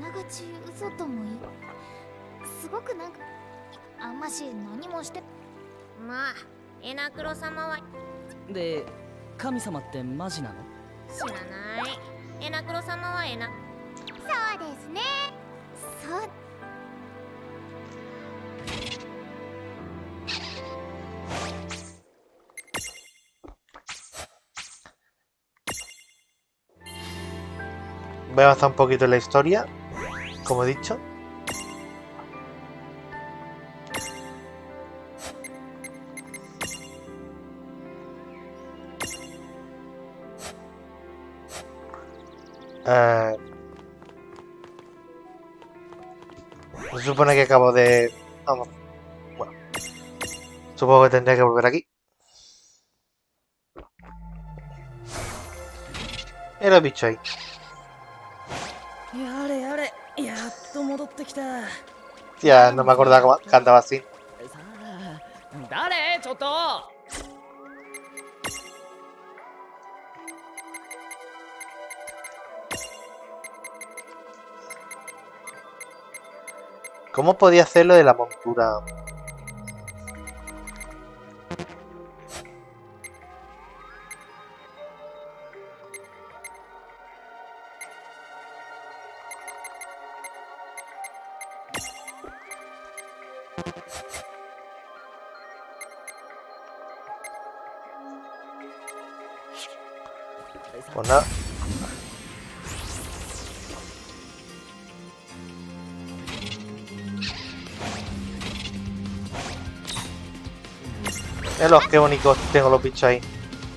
すごくなんかあんまし何もしてまあエナクロ様はで、神様ってマジなの？ 知らない。エナクロ様はエナそうですね。そう Voy a avanzar un poquito en la historia, como he dicho. Eh, se supone que acabo de... Vamos. Bueno. Supongo que tendría que volver aquí. Era el bicho ahí. やれやれ、やっと戻ってきた。 Ya, no me acordaba que cantaba así. さあ、誰？ちょっと。 ¿Cómo podía hacerlo de la montura? Pues nada. Velos, qué bonitos tengo los bichos ahí.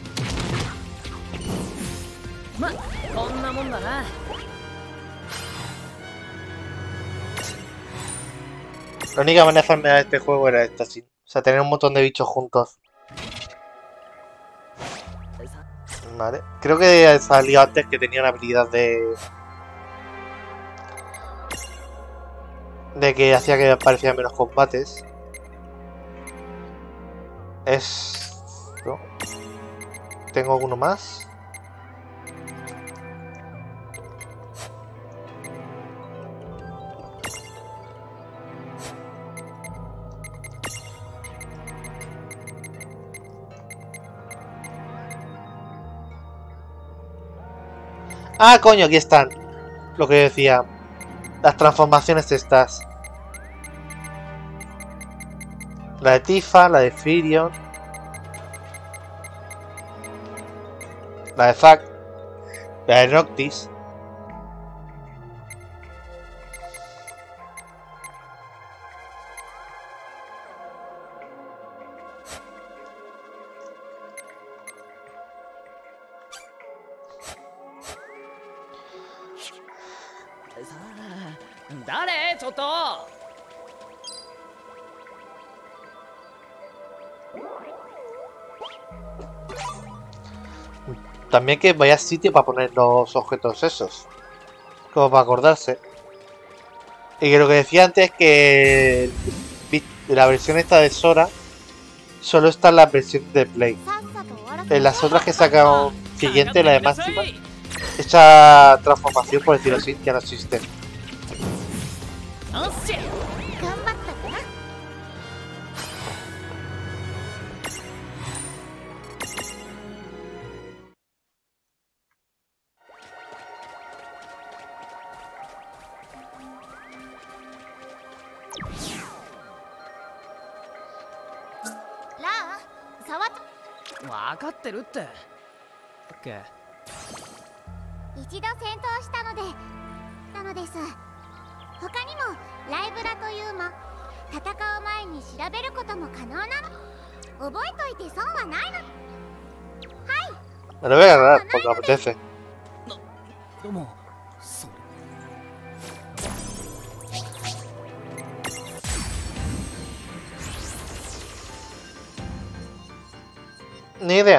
ま、こんなもんだな。 La única manera de farmear este juego era esta, sí. O sea, tener un montón de bichos juntos. Vale. Creo que salió antes que tenía una habilidad de... De que hacía que aparecieran menos combates. Es... ¿no? ¿Tengo alguno más? Ah, coño, aquí están. Lo que decía. Las transformaciones estas. La de Tifa, la de Firion. La de Zack. La de Noctis. ¡Dale, choto! También que vaya sitio para poner los objetos esos. Como para acordarse. Y que lo que decía antes es que la versión esta de Sora solo está en la versión de Play. En las otras que sacaron siguiente, la de Máxima, esa transformación, por decirlo así, ya no existe. ¿Qué? 一度戦闘したのでなのです。他にもライブラという魔、戦う前に調べることも可能なの。覚えといて損はないの。はい。 Me lo voy a agarrar porque me apetece. Ni idea.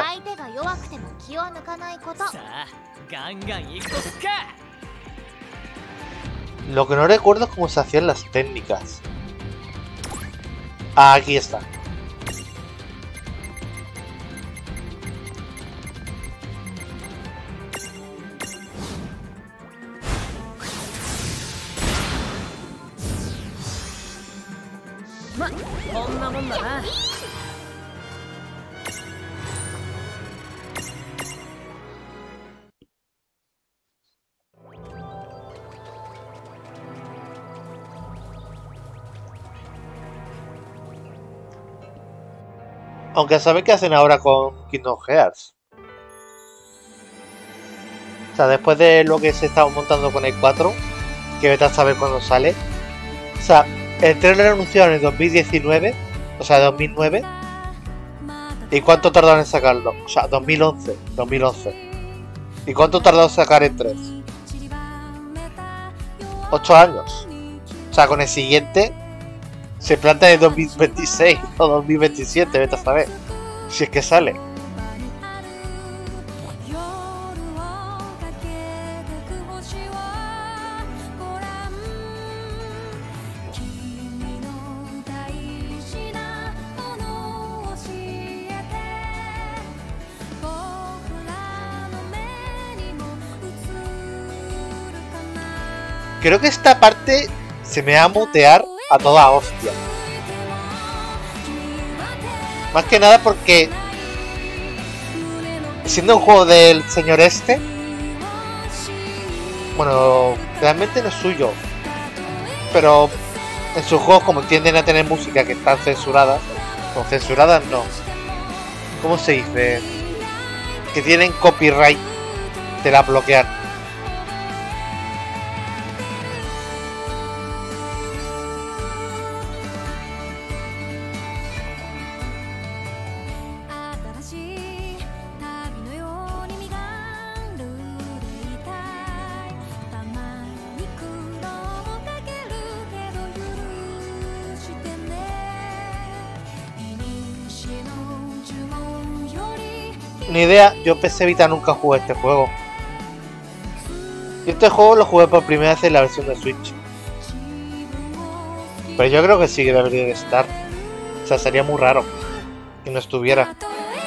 Lo que no recuerdo es cómo se hacían las técnicas. Ah, aquí está. Aunque sabe qué hacen ahora con Kingdom Hearts. O sea, después de lo que se estaba montando con el cuatro, que vete a saber cuándo sale. O sea, el trailer lo anunciaron en dos mil diecinueve, o sea, dos mil nueve. ¿Y cuánto tardaron en sacarlo? O sea, dos mil once, dos mil once. ¿Y cuánto tardó en sacar el tres? ocho años. O sea, con el siguiente se planta en dos mil veintiséis o dos mil veintisiete, vete a saber. Si es que sale. Creo que esta parte se me va a mutear a toda hostia. Más que nada porque, siendo un juego del señor este, bueno, realmente no es suyo, pero en sus juegos, como tienden a tener música que están censuradas, o censuradas no, ¿cómo se dice? Que tienen copyright, te la bloquean. Ni idea, yo P C Vita nunca jugué este juego. Y este juego lo jugué por primera vez en la versión de Switch. Pero yo creo que sí que debería de estar. O sea, sería muy raro que no estuviera.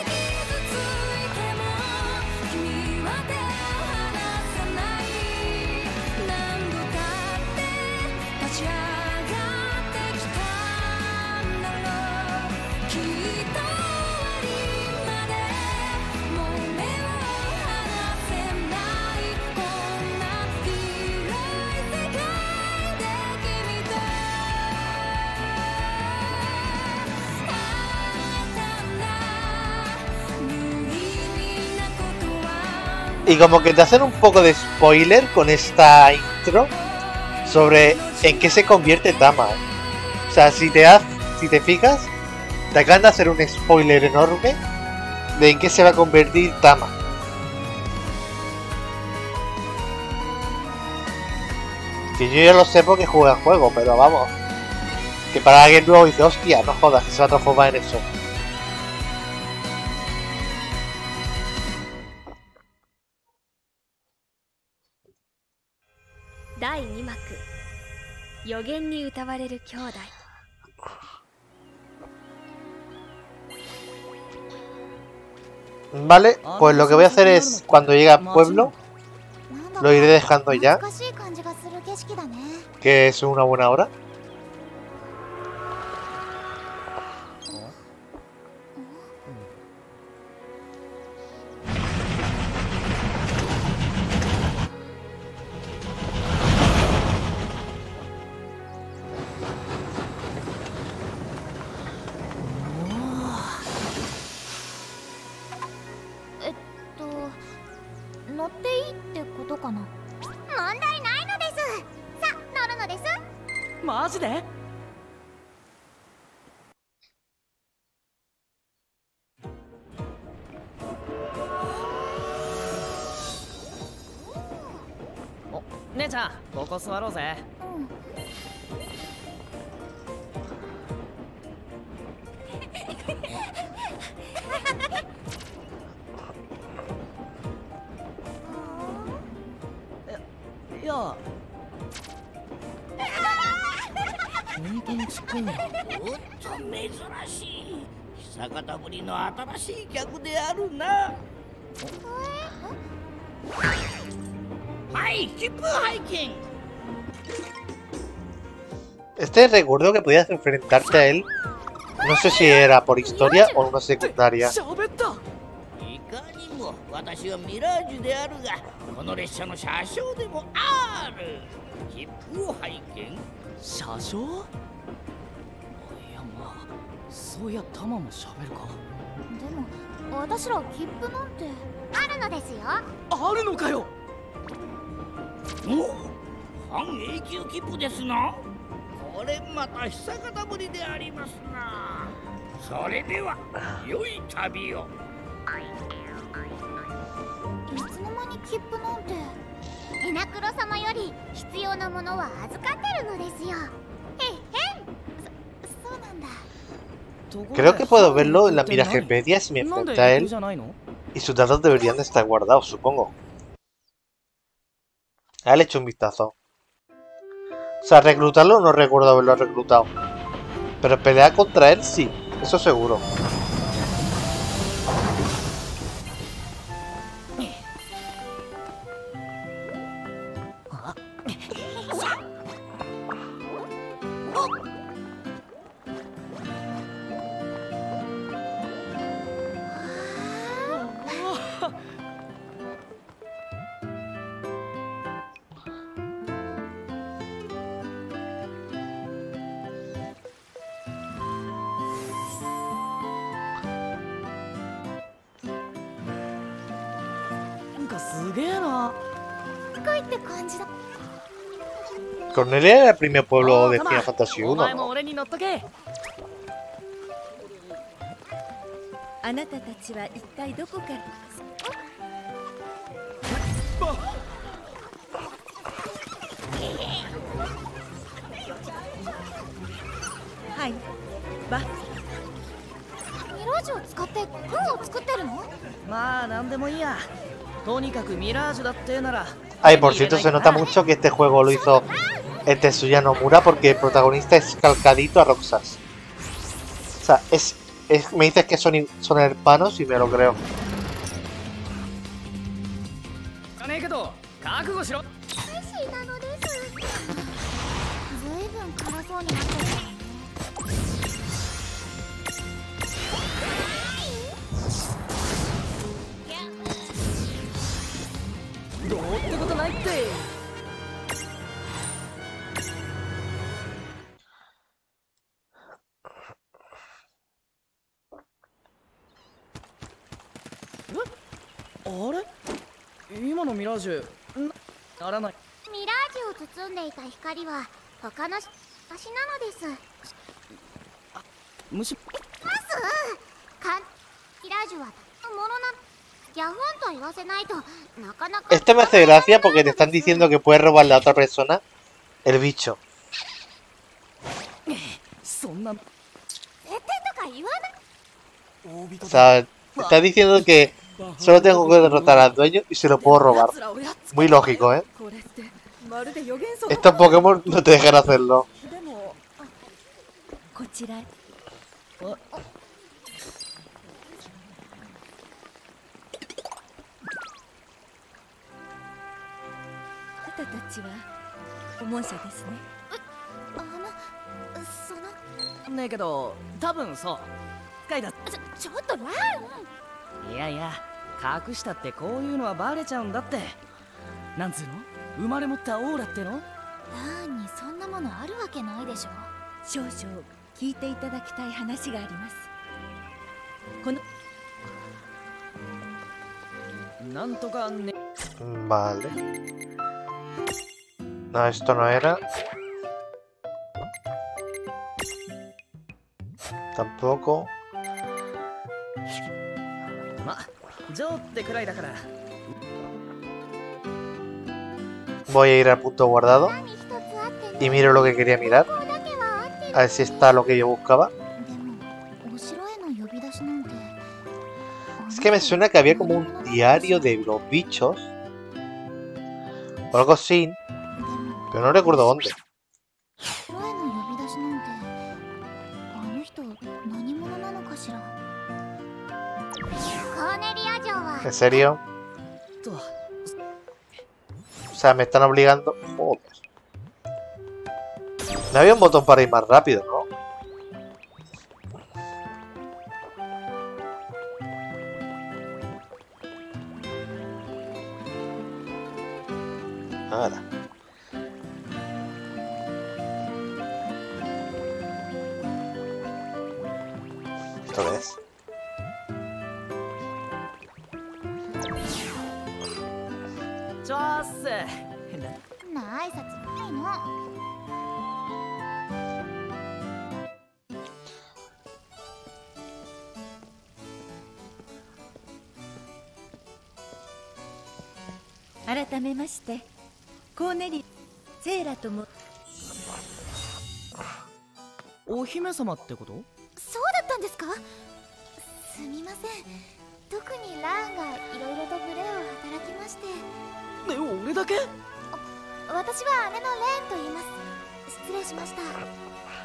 Y como que te hacen un poco de spoiler con esta intro sobre en qué se convierte Tama. O sea, si te has, si te fijas, te acaban de hacer un spoiler enorme de en qué se va a convertir Tama. Que yo ya lo sé porque jugué al juego, pero vamos. Que para alguien nuevo dice, hostia, no jodas, que se va a transformar en eso. だいに幕予言に歌われる兄弟 Vale, pues lo que voy a hacer es, cuando llegue al pueblo, lo iré dejando ya, que es una buena hora. Este recuerdo que podías enfrentarte a él, no sé si era por historia o una secundaria. Creo que puedo verlo en la Miragepedia si me enfrenta a él. Y sus datos deberían de estar guardados, supongo. Ah, le he hecho un vistazo. O sea, reclutarlo no recuerdo haberlo reclutado. Pero pelear contra él sí, eso seguro. Cornelia era el primer pueblo de Final Fantasy uno, ¿no? あなたたちは一体どこから？はい、バ。ミラージュを使って軍を作ってるの？ まあなんでもいいや。とにかくミラージュだってなら。 Ay, por cierto, se nota mucho que este juego lo hizo el Tetsuya Nomura porque el protagonista es calcadito a Roxas. O sea, es, es me dices que son, son hermanos y me lo creo. 覚悟しろ。 私なのです。ずいぶん辛そうになってる。 どうってことないって。あれ？今のミラージュ。ならない。 ミラージュを包んでいた光は他の私なのです。 あ、虫。 ますかミラージュはものなギャフンと言わせないとなかなか。 Este me hace gracia porque te están diciendo que puedes robarle a otra persona el bicho. そんな。 絶対とか言わない。 O sea, te está diciendo que solo tengo que derrotar al dueño y se lo puedo robar. Muy lógico, ¿eh? Estos Pokémon no te dejan hacerlo. たちはおもちゃですね。 あのそのねえけど多分そう使いだ。 ちょちょっとラン。 いやいや隠したってこういうのはバレちゃうんだって。なんつうの生まれ持ったオーラっての。 ラーンにそんなものあるわけないでしょ。 少々聞いていただきたい話があります。このなんとかね。 Vale. No, esto no era. Tampoco. ま、ジョーってくらいだから。 Voy a ir al punto guardado y miro lo que quería mirar. A ver si está lo que yo buscaba. Es que me suena que había como un diario de los bichos o algo así, pero no recuerdo dónde. ¿En serio? O sea, me están obligando. Joder. No había un botón para ir más rápido, ¿no? Nada. ¿Esto qué es? 改めましてコーネリセーラとも。 お姫様ってこと？ そうだったんですか？すみません。特にラーンがいろいろと無礼を働きまして。 え、俺だけ？ 私は姉のレーンと言います。失礼しました。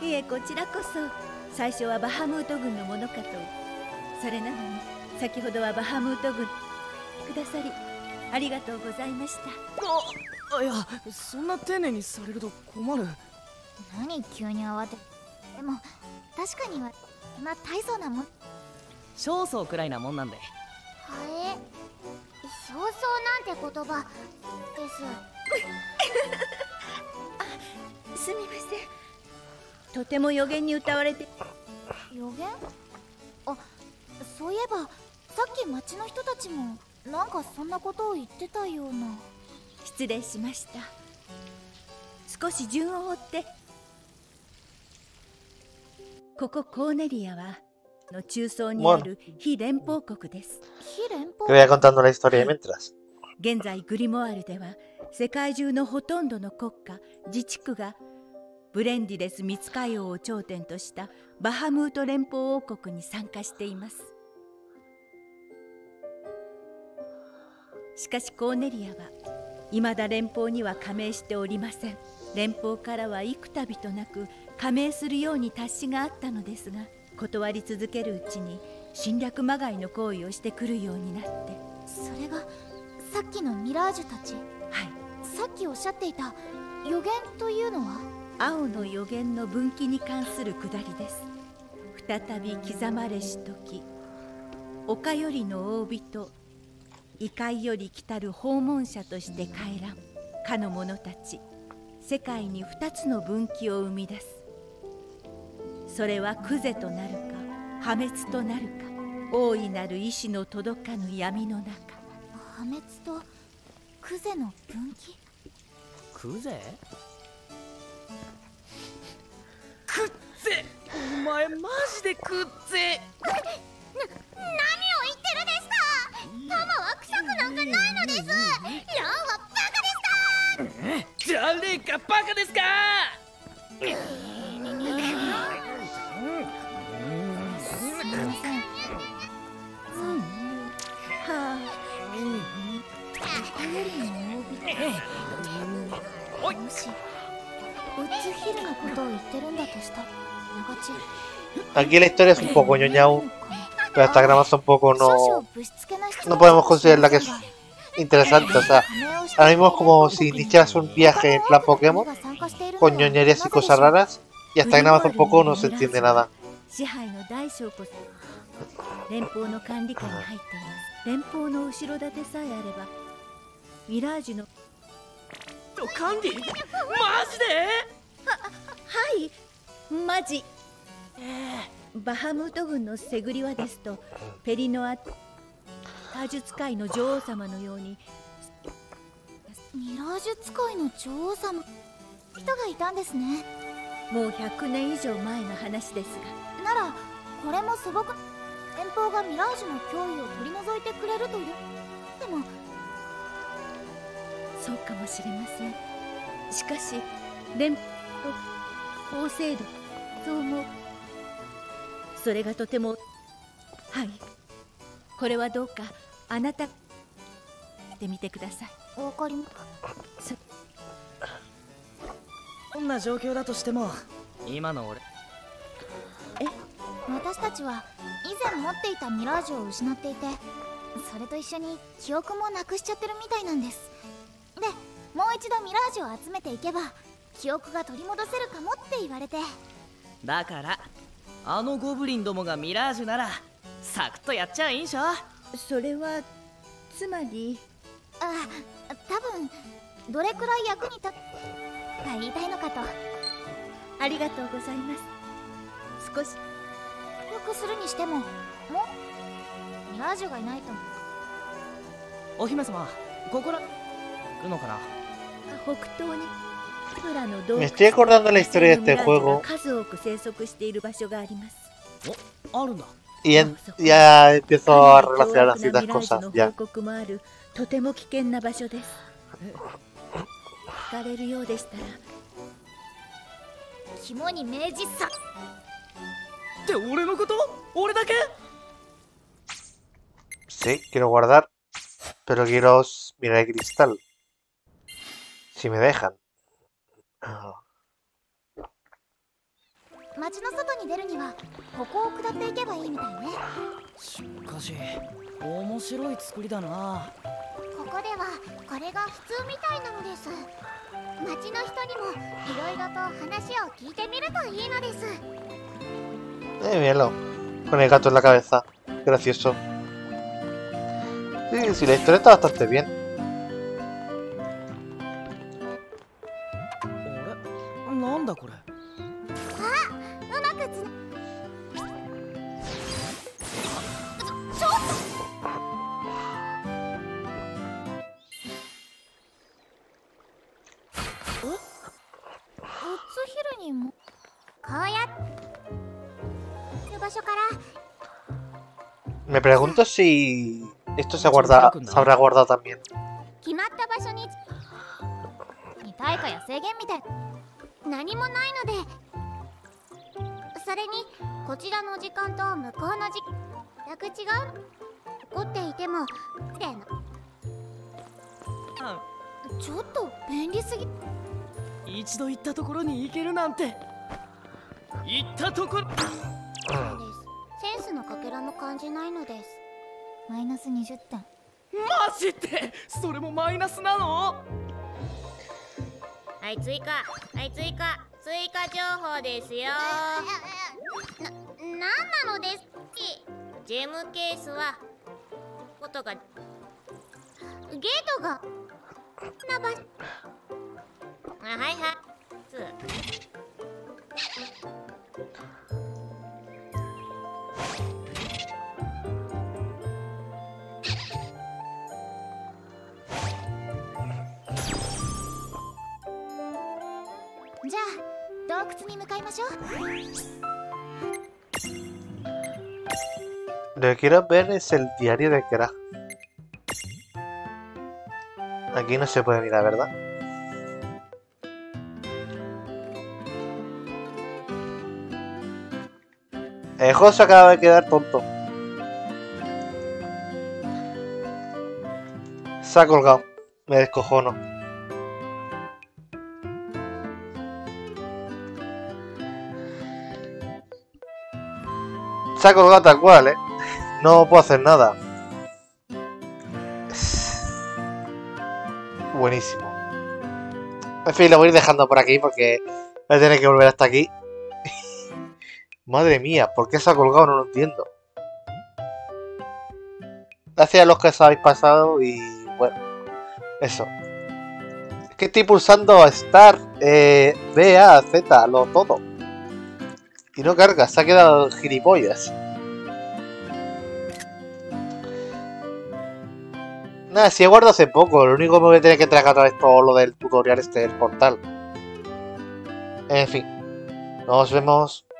いえ、こちらこそ最初はバハムート軍のものかと。それなのに先ほどはバハムート軍くださりありがとうございました。 あ、いや、そんな丁寧にされると困る。 何急に慌て。でも確かにはそんな大層なもん。 少々くらいなもんなんで。 はい。少々なんて言葉です。 あ、すみません。とても予言に歌われて。 予言？あ、そういえばさっき町の人たちもなんかそんなことを言ってたような。 失礼しました。少し順を追って。ここコーネリアはの中層にある非連邦国です。 非連邦。 Que vaya contando la historia mientras. 現在グリモワールでは世界中のほとんどの国家自治区がブレンディレスミツカイ王を頂点としたバハムート連邦王国に参加しています。 しかしコーネリアは未だ連邦には加盟しておりません。連邦からは幾度となく加盟するように達しがあったのですが、断り続けるうちに侵略まがいの行為をしてくるようになって。 それがさっきのミラージュたち。 はい、 さっきおっしゃっていた予言というのは？ 青の予言の分岐に関するくだりです。再び刻まれし時、丘よりの大人、異界より来たる訪問者として帰らんかの者たち、世界に二つの分岐を生み出す。それはクゼとなるか破滅となるか、大いなる意志の届かぬ闇の中。 破滅とクゼの分岐。 クゼ？くっぜ！お前マジでくっぜ！ な、何を言ってるですか？弾は臭くなんかないのです。ランはバカですか？ じゃねえかバカですか！ すみません。うん。はあ。丘よりの大人。もしウッズヒルのことを言ってるんだとしたら、長地。 Aquí la historia es un poco ñoñao, pero esta grama un poco no, no podemos considerarla que es interesante. O sea, ahora mismo es como si iniciaras un viaje en plan Pokémon, con ñoñerías y cosas raras, y hasta que nada más un poco no se entiende nada. 支配の大将こそ連邦の管理下に入っています。連邦の後ろ盾さえあればミラージュの管理？マジで？ は、はいマジ。バハムート軍のセグリワですとペリノア多術界の女王様のように。 ミラージュ使いの女王様人がいたんですね。 もうひゃくねん以上前の話ですが。ならこれも素朴。連邦がミラージュの脅威を取り除いてくれるという。でもそうかもしれません。しかし連邦と法制度そうもそれがとても。はい、これはどうかあなたで見てください。 わかります。 こんな状況だとしても今の俺。 え、私たちは以前持っていたミラージュを失っていて、それと一緒に記憶もなくしちゃってるみたいなんです。で、もう一度ミラージュを集めていけば記憶が取り戻せるかもって言われて。 だからあのゴブリンどもがミラージュならサクッとやっちゃいいんしょ。 それはつまり。 あ、多分どれくらい役に立つか言いたいのかと。 ありがとうございます。少しよくするにしても、もミラージュがいないと。 お姫様、ここら来るのかな。 北東に Me estoy acordando la historia de este juego. Y en, ya empiezo a relacionar así las cosas. Ya. とても危険な場所です。聞かれるようでしたら。 肝に銘じさ。 って俺のこと？俺だけ？ Sí, quiero guardar, pero quiero mirar el cristal. Si me dejan. 街の外に出るにはここを下っていけばいいみたいね。 しかし面白い作りだな。 ここではこれが普通みたいなのです。街の人にもいろいろと話を聞いてみるといいのです。 Eh, míralo. Con el gato en la cabeza. Gracioso. Sí, sí, la historia está bastante bien. あれ？なんだこれ？ Me pregunto si esto se guarda, se habrá guardado también. 決まった場所に対価や制限みたい何もないので、それにこちらの時間と向こうの時間全く違う。怒っていてもでちょっと便利すぎ。 一度行ったところに行けるなんて。行ったところ。 そうです。センスのかけらも感じないのです。マイナスにじゅってん。 マジってそれもマイナスなの？ はい、追加。はい、追加。追加情報ですよ。 な、なんなのです。 ジェムケースはことがゲートがなば。 あ、はいはい。つじゃあ洞窟に向かいましょう。 Lo que quiero ver es el diario de Kera. Aquí no se puede mirar, ¿verdad? El juego se acaba de quedar tonto. Se ha colgado. Me descojono. Se ha colgado tal cual, ¿eh? No puedo hacer nada. Buenísimo. En fin, lo voy a ir dejando por aquí porque voy a tener que volver hasta aquí. Madre mía, ¿por qué se ha colgado? No lo entiendo. Gracias a los que os habéis pasado y bueno, eso. Es que estoy pulsando Start, eh, B, A, Z, lo todo. Y no carga, se ha quedado gilipollas. Nada, si he guardado hace poco, lo único que me voy a tener que tragar otra vez todo lo del tutorial este del portal. En fin, nos vemos.